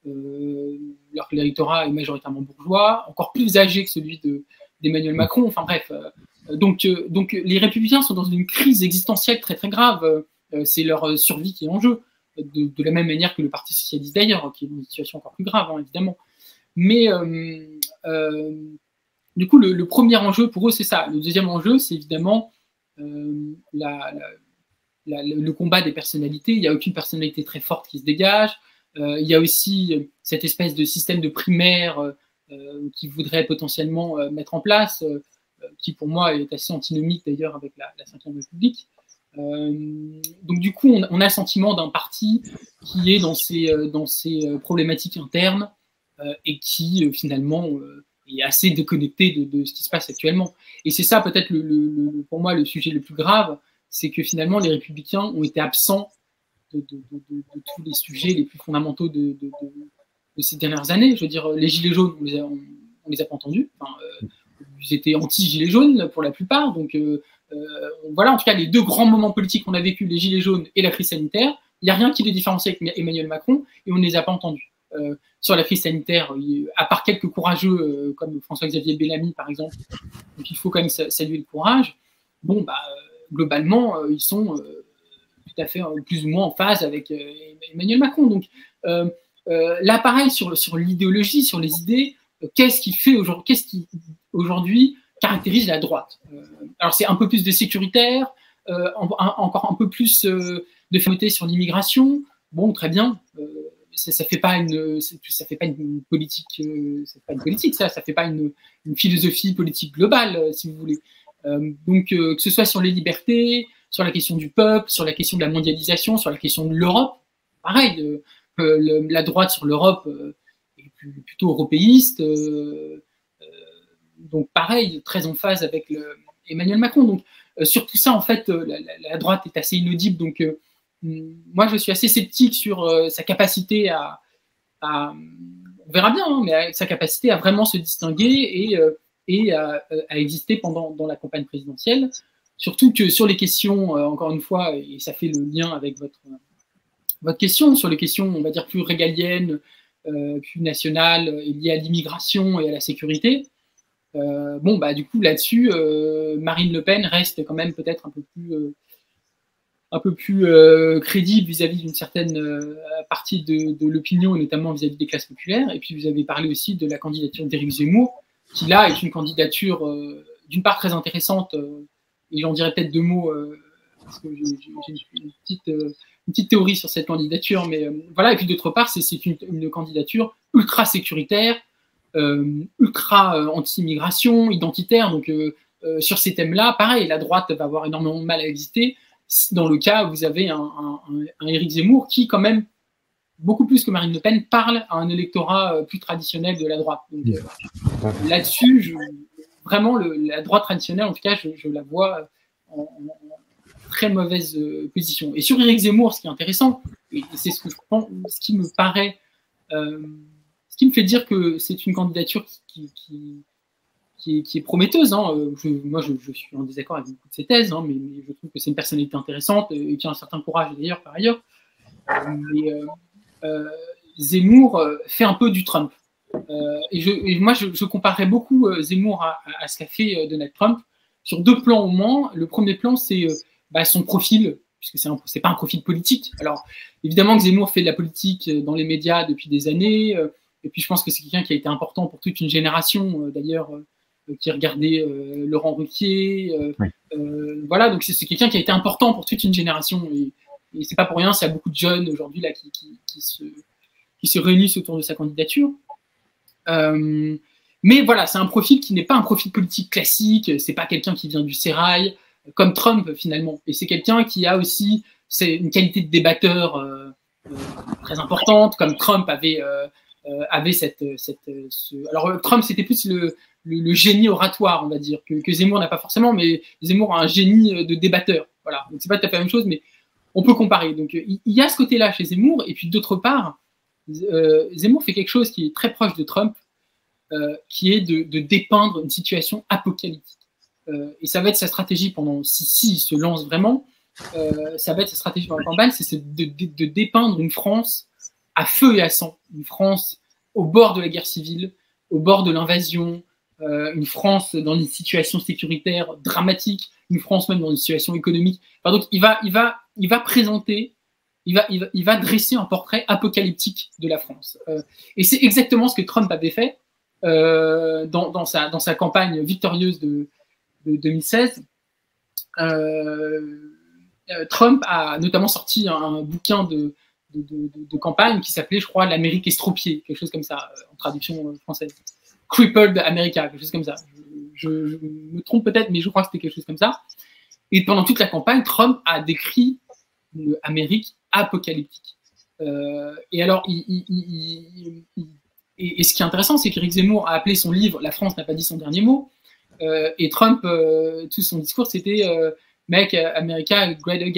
euh, leur l'électorat est majoritairement bourgeois, encore plus âgé que celui de, d'Emmanuel Macron. Enfin bref, euh, donc, euh, donc les Républicains sont dans une crise existentielle très très grave. Euh, c'est leur survie qui est en jeu, de, de la même manière que le Parti socialiste d'ailleurs, qui est dans une situation encore plus grave, hein, évidemment. Mais euh, euh, du coup, le, le premier enjeu pour eux, c'est ça. Le deuxième enjeu, c'est évidemment euh, la, la, la, le combat des personnalités. Il n'y a aucune personnalité très forte qui se dégage. Euh, il y a aussi cette espèce de système de primaire euh, qu'ils voudraient potentiellement euh, mettre en place, euh, qui pour moi est assez antinomique d'ailleurs avec la, la cinquième République. Euh, donc du coup, on, on a le sentiment d'un parti qui est dans ses, euh, dans ses problématiques internes euh, et qui euh, finalement euh, est assez déconnecté de, de ce qui se passe actuellement. Et c'est ça peut-être le, le, le, pour moi le sujet le plus grave, c'est que finalement les Républicains ont été absents de, de, de, de, de tous les sujets les plus fondamentaux de, de, de, de ces dernières années. Je veux dire, les Gilets jaunes, on les a, on, on les a pas entendus. Enfin, euh, ils étaient anti-Gilets jaunes pour la plupart. Donc euh, euh, voilà, en tout cas, les deux grands moments politiques qu'on a vécu, les Gilets jaunes et la crise sanitaire, il n'y a rien qui les différencie avec Emmanuel Macron et on ne les a pas entendus. Euh, sur la crise sanitaire, il, à part quelques courageux euh, comme François-Xavier Bellamy par exemple, donc il faut quand même saluer le courage. Bon, bah, globalement, euh, ils sont euh, tout à fait euh, plus ou moins en phase avec euh, Emmanuel Macron. Donc euh, euh, là, pareil, sur, sur l'idéologie, sur les idées, euh, qu'est-ce qui fait aujourd'hui, qu'est-ce qui aujourd'hui caractérise la droite? euh, Alors c'est un peu plus de sécuritaire, euh, en, un, encore un peu plus euh, de fermeté sur l'immigration. Bon, très bien. Euh, ça, ça fait pas une, ça fait pas une politique, euh, ça fait pas une politique, ça, ça fait pas une, une philosophie politique globale, euh, si vous voulez. Euh, donc euh, que ce soit sur les libertés, sur la question du peuple, sur la question de la mondialisation, sur la question de l'Europe, pareil. Euh, euh, le, la droite sur l'Europe euh, est plutôt européiste. Euh, euh, donc pareil, très en phase avec le, Emmanuel Macron. Donc euh, sur tout ça, en fait, euh, la, la, la droite est assez inaudible. Donc euh, moi, je suis assez sceptique sur euh, sa capacité à, à, on verra bien, hein, mais sa capacité à vraiment se distinguer et, euh, et à, à exister pendant dans la campagne présidentielle. Surtout que sur les questions, euh, encore une fois, et ça fait le lien avec votre votre question, sur les questions, on va dire plus régaliennes, euh, plus nationales, et liées à l'immigration et à la sécurité. Euh, bon, bah du coup là-dessus, euh, Marine Le Pen reste quand même peut-être un peu plus euh, un peu plus euh, crédible vis-à-vis d'une certaine euh, partie de, de l'opinion, et notamment vis-à-vis des classes populaires. Et puis vous avez parlé aussi de la candidature d'Éric Zemmour, qui là est une candidature euh, d'une part très intéressante, euh, et j'en dirais peut-être deux mots, euh, parce que j'ai une, une, petite, euh, une petite théorie sur cette candidature, mais euh, voilà, et puis d'autre part, c'est une, une candidature ultra sécuritaire, euh, ultra euh, anti-immigration, identitaire, donc euh, euh, sur ces thèmes-là, pareil, la droite va avoir énormément de mal à exister, dans le cas où vous avez un, un, un Éric Zemmour qui, quand même, beaucoup plus que Marine Le Pen, parle à un électorat plus traditionnel de la droite. Donc euh, là-dessus, vraiment, le, la droite traditionnelle, en tout cas, je, je la vois en, en très mauvaise euh, position. Et sur Éric Zemmour, ce qui est intéressant, et c'est ce que je pense, ce qui me paraît, euh, ce qui me fait dire que c'est une candidature qui, qui, qui Qui est, qui est prometteuse. Hein. Je, moi, je, je suis en désaccord avec beaucoup de ses thèses, hein, mais, mais je trouve que c'est une personnalité intéressante et qui a un certain courage d'ailleurs par ailleurs. Euh, mais euh, euh, Zemmour euh, fait un peu du Trump. Euh, et, je, et moi, je, je comparerais beaucoup euh, Zemmour à, à, à ce qu'a fait euh, Donald Trump sur deux plans au moins. Le premier plan, c'est euh, bah, son profil, puisque c'est c'est pas un profil politique. Alors, évidemment que Zemmour fait de la politique dans les médias depuis des années, euh, et puis je pense que c'est quelqu'un qui a été important pour toute une génération, euh, d'ailleurs, euh, qui regardait euh, Laurent Ruquier, euh, oui. euh, voilà, donc c'est quelqu'un qui a été important pour toute une génération, et, et c'est pas pour rien, il y a beaucoup de jeunes aujourd'hui là qui, qui, qui, se, qui se réunissent autour de sa candidature. Euh, mais voilà, c'est un profil qui n'est pas un profil politique classique, c'est pas quelqu'un qui vient du sérail, comme Trump finalement, et c'est quelqu'un qui a aussi c'est une qualité de débatteur euh, euh, très importante, comme Trump avait, euh, euh, avait cette... cette ce... Alors Trump, c'était plus le Le, le génie oratoire, on va dire, que, que Zemmour n'a pas forcément, mais Zemmour a un génie de débatteur. Voilà, donc c'est pas tout à fait la même chose, mais on peut comparer. Donc il, il y a ce côté-là chez Zemmour, et puis d'autre part, euh, Zemmour fait quelque chose qui est très proche de Trump, euh, qui est de, de dépeindre une situation apocalyptique. Euh, et ça va être sa stratégie pendant, si, si il se lance vraiment, euh, ça va être sa stratégie pendant la campagne, c'est de, de, de dépeindre une France à feu et à sang, une France au bord de la guerre civile, au bord de l'invasion, euh, une France dans une situation sécuritaire dramatique, une France même dans une situation économique. Enfin, donc il va, il va, il va présenter, il va, il va, il va dresser un portrait apocalyptique de la France. Euh, et c'est exactement ce que Trump avait fait euh, dans, dans, sa, dans sa campagne victorieuse de, de deux mille seize. Euh, Trump a notamment sorti un, un bouquin de, de, de, de campagne qui s'appelait, je crois, l'Amérique estropiée, quelque chose comme ça, en traduction française. Crippled America, quelque chose comme ça. Je, je, je me trompe peut-être, mais je crois que c'était quelque chose comme ça. Et pendant toute la campagne, Trump a décrit une Amérique apocalyptique. Euh, et alors, il, il, il, il, et, et ce qui est intéressant, c'est qu'Éric Zemmour a appelé son livre « La France n'a pas dit son dernier mot ». Euh, et Trump, euh, tout son discours, c'était euh, « Make America great again ».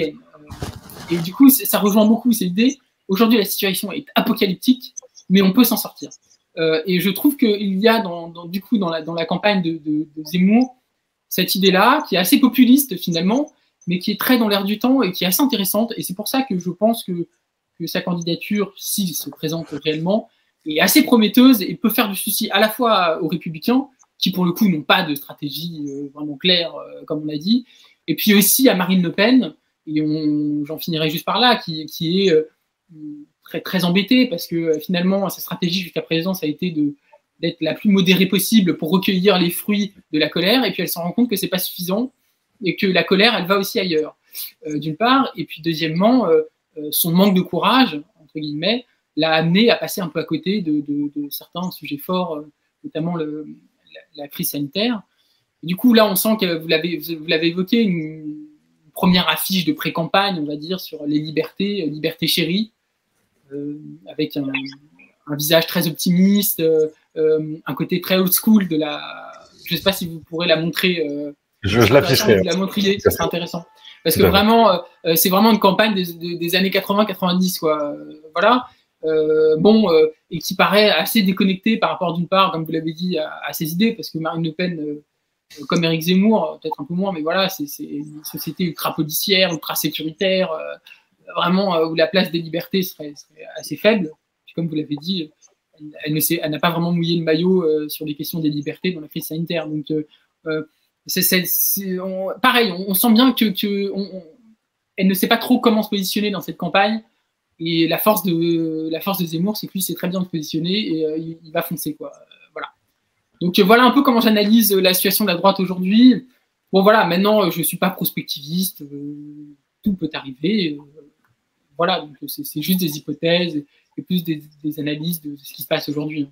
Et du coup, ça rejoint beaucoup ces idées. Aujourd'hui, la situation est apocalyptique, mais on peut s'en sortir. Euh, et je trouve qu'il y a dans, dans, du coup dans la, dans la campagne de, de, de Zemmour cette idée-là, qui est assez populiste finalement, mais qui est très dans l'air du temps et qui est assez intéressante. Et c'est pour ça que je pense que, que sa candidature, s'il se présente réellement, est assez prometteuse et peut faire du souci à la fois aux Républicains, qui pour le coup n'ont pas de stratégie euh, vraiment claire, euh, comme on a dit, et puis aussi à Marine Le Pen, et j'en finirai juste par là, qui, qui est... Euh, très, très embêtée parce que euh, finalement, sa stratégie jusqu'à présent, ça a été de, d'être la plus modérée possible pour recueillir les fruits de la colère, et puis elle s'en rend compte que c'est pas suffisant et que la colère, elle va aussi ailleurs, euh, d'une part, et puis deuxièmement, euh, euh, son manque de courage, entre guillemets, l'a amené à passer un peu à côté de, de, de certains sujets forts, euh, notamment le, la, la crise sanitaire. Et du coup, là, on sent que vous l'avez, vous l'avez évoqué, une, une première affiche de pré-campagne, on va dire, sur les libertés, euh, liberté chérie, Euh, avec un, un visage très optimiste, euh, euh, un côté très old school de la. Je ne sais pas si vous pourrez la montrer. Euh, je je l'afficherai. Vous la montriez, ça serait intéressant. Parce que vraiment, euh, c'est vraiment une campagne des, des, des années quatre-vingts quatre-vingt-dix, quoi. Euh, voilà. Euh, bon, euh, et qui paraît assez déconnectée par rapport, d'une part, comme vous l'avez dit, à, à ses idées, parce que Marine Le Pen, euh, comme Éric Zemmour, peut-être un peu moins, mais voilà, c'est une société ultra policière, ultra sécuritaire. Euh, vraiment euh, où la place des libertés serait, serait assez faible. Puis comme vous l'avez dit, elle, elle, ne sait, elle n'a pas vraiment mouillé le maillot euh, sur les questions des libertés dans la crise sanitaire. Donc, euh, c'est, c'est, c'est, on, pareil, on, on sent bien que, que on, on, elle ne sait pas trop comment se positionner dans cette campagne. Et la force de, la force de Zemmour, c'est que lui sait très bien se positionner et euh, il, il va foncer, quoi. Euh, voilà. Donc euh, voilà un peu comment j'analyse la situation de la droite aujourd'hui. Bon voilà, maintenant je suis pas prospectiviste, euh, tout peut arriver. Euh, Voilà, donc c'est juste des hypothèses et plus des, des analyses de, de ce qui se passe aujourd'hui.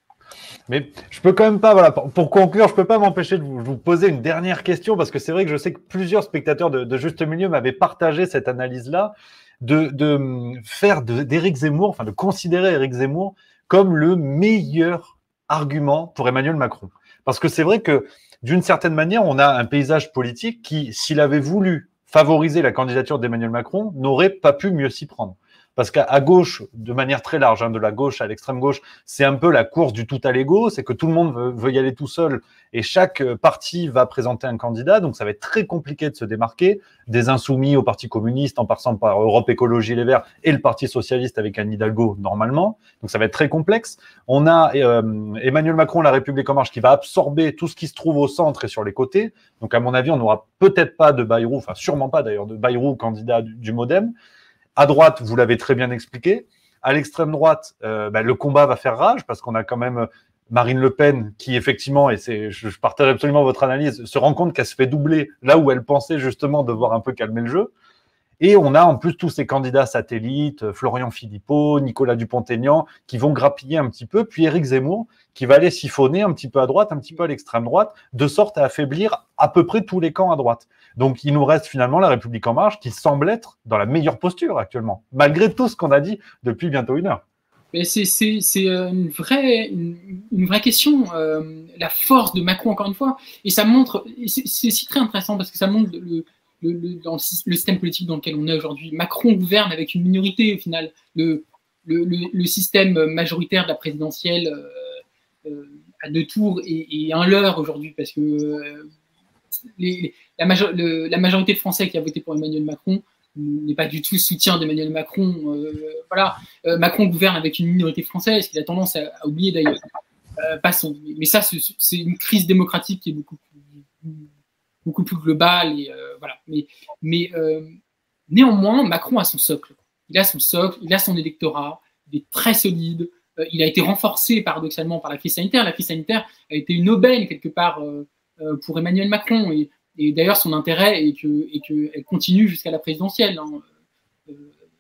Mais je peux quand même pas, voilà, pour, pour conclure, je peux pas m'empêcher de vous, vous poser une dernière question parce que c'est vrai que je sais que plusieurs spectateurs de, de Juste Milieu m'avaient partagé cette analyse-là, de, de faire d'Éric Zemmour, enfin de considérer Éric Zemmour comme le meilleur argument pour Emmanuel Macron. Parce que c'est vrai que d'une certaine manière, on a un paysage politique qui, s'il avait voulu favoriser la candidature d'Emmanuel Macron, n'aurait pas pu mieux s'y prendre. Parce qu'à gauche, de manière très large, hein, de la gauche à l'extrême gauche, c'est un peu la course du tout à l'ego, c'est que tout le monde veut, veut y aller tout seul et chaque parti va présenter un candidat, donc ça va être très compliqué de se démarquer, des insoumis au Parti communiste en passant par Europe Écologie Les Verts et le Parti socialiste avec Anne Hidalgo normalement, donc ça va être très complexe. On a euh, Emmanuel Macron, La République En Marche, qui va absorber tout ce qui se trouve au centre et sur les côtés, donc à mon avis, on n'aura peut-être pas de Bayrou, enfin sûrement pas d'ailleurs, de Bayrou candidat du, du Modem. À droite, vous l'avez très bien expliqué. À l'extrême droite, euh, bah, le combat va faire rage parce qu'on a quand même Marine Le Pen qui, effectivement, et c'est, je, je partage absolument votre analyse, se rend compte qu'elle se fait doubler là où elle pensait justement devoir un peu calmer le jeu. Et on a en plus tous ces candidats satellites, Florian Philippot, Nicolas Dupont-Aignan, qui vont grappiller un petit peu, puis Éric Zemmour, qui va aller siphonner un petit peu à droite, un petit peu à l'extrême droite, de sorte à affaiblir à peu près tous les camps à droite. Donc il nous reste finalement La République En Marche, qui semble être dans la meilleure posture actuellement, malgré tout ce qu'on a dit depuis bientôt une heure. Mais c'est, c'est, c'est une, vraie, une, une vraie question, euh, la force de Macron, encore une fois, et ça montre, c'est, c'est aussi très intéressant parce que ça montre le... Le, le, dans le, le système politique dans lequel on est aujourd'hui. Macron gouverne avec une minorité, au final. Le, le, le, le système majoritaire de la présidentielle euh, euh, à deux tours est, est un leurre aujourd'hui, parce que euh, les, les, la, major, le, la majorité de Français qui a voté pour Emmanuel Macron n'est pas du tout soutien d'Emmanuel Macron. Euh, voilà, euh, Macron gouverne avec une minorité française qu'il a tendance à, à oublier d'ailleurs. Euh, passons. Mais ça, c'est une crise démocratique qui est beaucoup plus, beaucoup plus globale. Et, euh, voilà. Mais, mais euh, néanmoins, Macron a son socle. Il a son socle, il a son électorat, il est très solide. Euh, il a été renforcé paradoxalement par la crise sanitaire. La crise sanitaire a été une aubaine quelque part euh, euh, pour Emmanuel Macron. Et, et d'ailleurs, son intérêt est que, est que elle continue jusqu'à la présidentielle. Hein. Euh,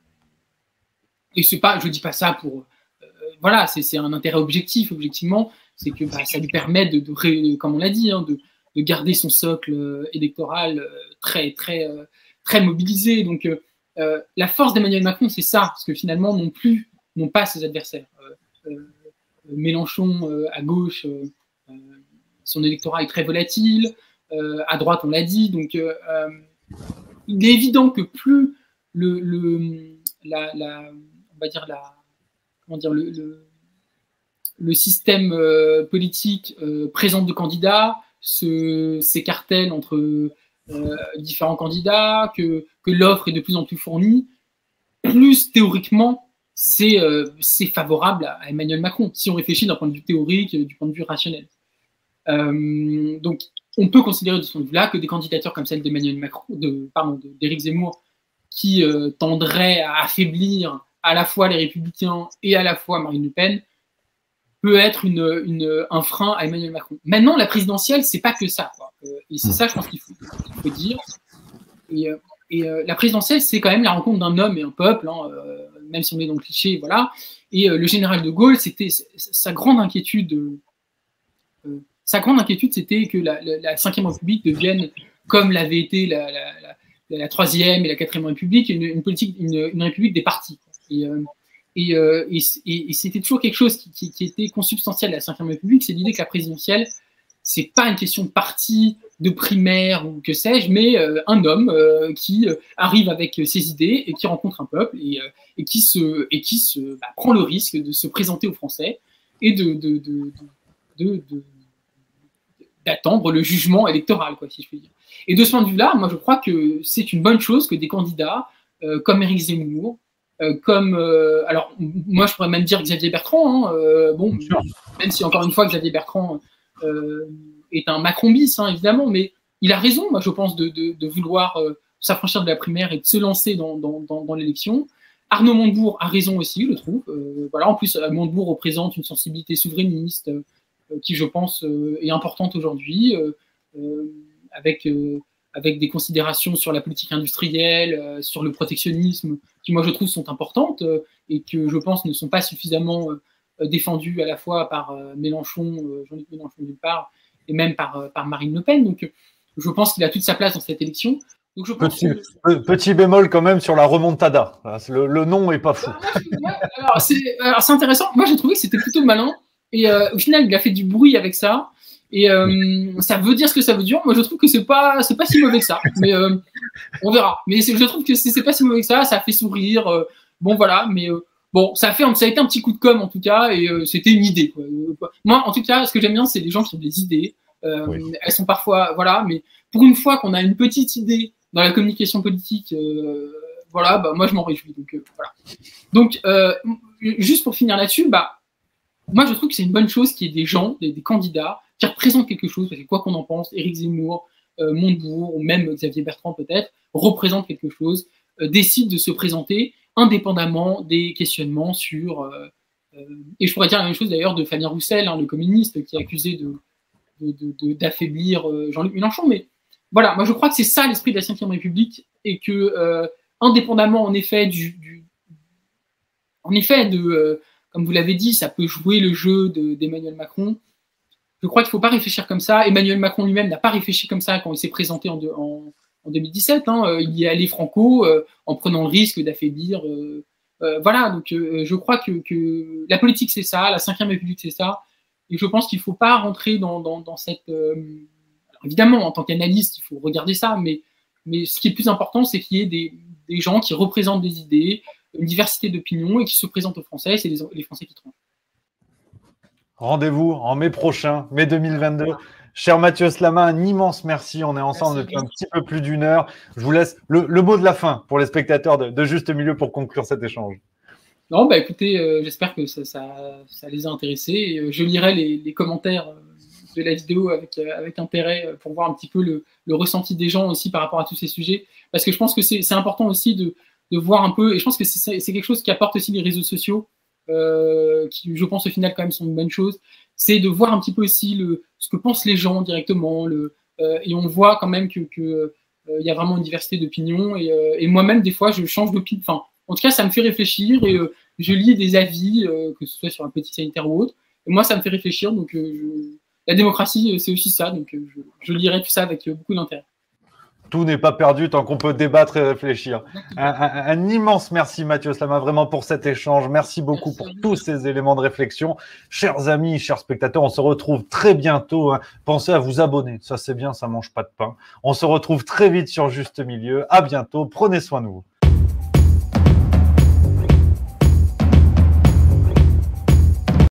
et c'est pas, je dis pas ça pour, euh, voilà, c'est un intérêt objectif. Objectivement, c'est que bah, ça lui permet de, de ré, comme on l'a dit, hein, de, de garder son socle euh, électoral euh, très, très, euh, très mobilisé. Donc, euh, euh, la force d'Emmanuel Macron, c'est ça, parce que finalement, non plus, non pas ses adversaires. Euh, euh, Mélenchon euh, à gauche, euh, euh, son électorat est très volatile. Euh, à droite, on l'a dit. Donc, euh, euh, il est évident que plus le, le la, la, on va dire la, comment dire, le, le, le système euh, politique euh, présente de candidats, s'écartèle entre euh, différents candidats, que, que l'offre est de plus en plus fournie, plus théoriquement c'est euh, favorable à Emmanuel Macron, si on réfléchit d'un point de vue théorique, du point de vue rationnel. Euh, donc, on peut considérer de ce point de vue-là que des candidatures comme celle d'Emmanuel Macron, de, pardon, d'Éric Zemmour, qui euh, tendraient à affaiblir à la fois les Républicains et à la fois Marine Le Pen, peut être une, une, un frein à Emmanuel Macron. Maintenant, la présidentielle, c'est pas que ça, quoi. Euh, et c'est ça, je pense qu'il faut, qu'il faut dire. Et, euh, et euh, la présidentielle, c'est quand même la rencontre d'un homme et un peuple, hein, euh, même si on est dans le cliché, voilà. Et euh, le général de Gaulle, c'était sa grande inquiétude. Euh, sa grande inquiétude, c'était que la, la, la cinquième République devienne, comme l'avait été la, la, la, la troisième et la quatrième République, une, une politique, une, une république des partis. Et, euh, et, euh, et, et, et c'était toujours quelque chose qui, qui, qui était consubstantiel à la cinquième République, c'est l'idée que la présidentielle, c'est pas une question de parti, de primaire ou que sais-je, mais euh, un homme euh, qui euh, arrive avec ses idées et qui rencontre un peuple et, euh, et qui, se, et qui se, bah, prend le risque de se présenter aux Français et de, de, de, de, de, de d'attendre le jugement électoral, quoi, si je puis dire. Et de ce point de vue-là, moi, je crois que c'est une bonne chose que des candidats euh, comme Éric Zemmour, euh, comme... Euh, alors, moi, je pourrais même dire Xavier Bertrand, hein, euh, bon, même si, encore une fois, Xavier Bertrand euh, est un Macron bis, hein, évidemment, mais il a raison, moi, je pense, de, de, de vouloir euh, s'affranchir de la primaire et de se lancer dans, dans, dans, dans l'élection. Arnaud Montebourg a raison aussi, je trouve. Euh, voilà, en plus, Montebourg représente une sensibilité souverainiste euh, qui, je pense, euh, est importante aujourd'hui, euh, euh, avec, euh, avec des considérations sur la politique industrielle, euh, sur le protectionnisme, qui, moi, je trouve, sont importantes euh, et que, je pense, ne sont pas suffisamment euh, défendues à la fois par euh, Mélenchon, euh, Jean-Luc Mélenchon d'une part, et même par, euh, par Marine Le Pen. Donc, je pense qu'il a toute sa place dans cette élection. Donc, je pense petit, que... petit bémol quand même sur la remontada. Le, le nom est pas fou. Alors, c'est intéressant. Moi, j'ai trouvé que c'était plutôt malin. Et euh, au final, il a fait du bruit avec ça. Et euh, ça veut dire ce que ça veut dire. Moi, je trouve que c'est pas, c'est pas si mauvais que ça. Mais euh, on verra. Mais je trouve que c'est pas si mauvais que ça. Ça fait sourire. Euh, bon, voilà. Mais euh, bon, ça a fait, ça a été un petit coup de com' en tout cas. Et euh, c'était une idée, quoi. Moi, en tout cas, ce que j'aime bien, c'est les gens qui ont des idées. Euh, oui. Elles sont parfois, voilà. Mais pour une fois qu'on a une petite idée dans la communication politique, euh, voilà, bah moi, je m'en réjouis. Donc euh, voilà. Donc, euh, juste pour finir là-dessus, bah. Moi, je trouve que c'est une bonne chose qu'il y ait des gens, des, des candidats qui représentent quelque chose, parce que quoi qu'on en pense, Éric Zemmour, euh, Montebourg, ou même Xavier Bertrand peut-être, représentent quelque chose, euh, décident de se présenter indépendamment des questionnements sur... Euh, euh, et je pourrais dire la même chose d'ailleurs de Fabien Roussel, hein, le communiste, qui est accusé d'affaiblir de, de, de, euh, Jean-Luc Mélenchon. Mais voilà, moi je crois que c'est ça l'esprit de la cinquième République, et que, euh, indépendamment en effet du... du en effet de... Euh, comme vous l'avez dit, ça peut jouer le jeu d'Emmanuel Macron. Je crois qu'il ne faut pas réfléchir comme ça. Emmanuel Macron lui-même n'a pas réfléchi comme ça quand il s'est présenté en, de, en, en deux mille dix-sept. Hein. Il y est allé franco euh, en prenant le risque d'affaiblir. Euh, euh, voilà, donc euh, je crois que, que la politique, c'est ça, la cinquième République, c'est ça. Et je pense qu'il ne faut pas rentrer dans, dans, dans cette... Euh... Alors, évidemment, en tant qu'analyste, il faut regarder ça, mais, mais ce qui est le plus important, c'est qu'il y ait des, des gens qui représentent des idées, une diversité d'opinions et qui se présentent aux Français, c'est les, les Français qui tranchent. Rendez-vous en mai prochain, mai deux mille vingt-deux. Cher Mathieu Slama, un immense merci. On est ensemble Merci. depuis un petit peu plus d'une heure. Je vous laisse le, le mot de la fin pour les spectateurs de, de Juste Milieu pour conclure cet échange. Non, bah écoutez, euh, j'espère que ça, ça, ça les a intéressés. Et, euh, je lirai les, les commentaires euh, de la vidéo avec, euh, avec intérêt euh, pour voir un petit peu le, le ressenti des gens aussi par rapport à tous ces sujets. Parce que je pense que c'est c'est important aussi de, de voir un peu, et je pense que c'est c'est quelque chose qui apporte aussi les réseaux sociaux, euh, qui je pense au final quand même sont une bonne chose, c'est de voir un petit peu aussi le, ce que pensent les gens directement. Le, euh, et on voit quand même que, que euh, y a vraiment une diversité d'opinions. Et, euh, et moi-même, des fois, je change d'opinion. Enfin, en tout cas, ça me fait réfléchir et euh, je lis des avis, euh, que ce soit sur un petit sanitaire ou autre. Et moi, ça me fait réfléchir. Donc, euh, je... la démocratie, c'est aussi ça. Donc, euh, je, je lirai tout ça avec euh, beaucoup d'intérêt. Tout n'est pas perdu tant qu'on peut débattre et réfléchir. Un, un, un immense merci Mathieu Slama vraiment pour cet échange. Merci beaucoup Merci pour à vous. tous ces éléments de réflexion. Chers amis, chers spectateurs, on se retrouve très bientôt. Hein. Pensez à vous abonner, ça c'est bien, ça mange pas de pain. On se retrouve très vite sur Juste Milieu. À bientôt, prenez soin de vous.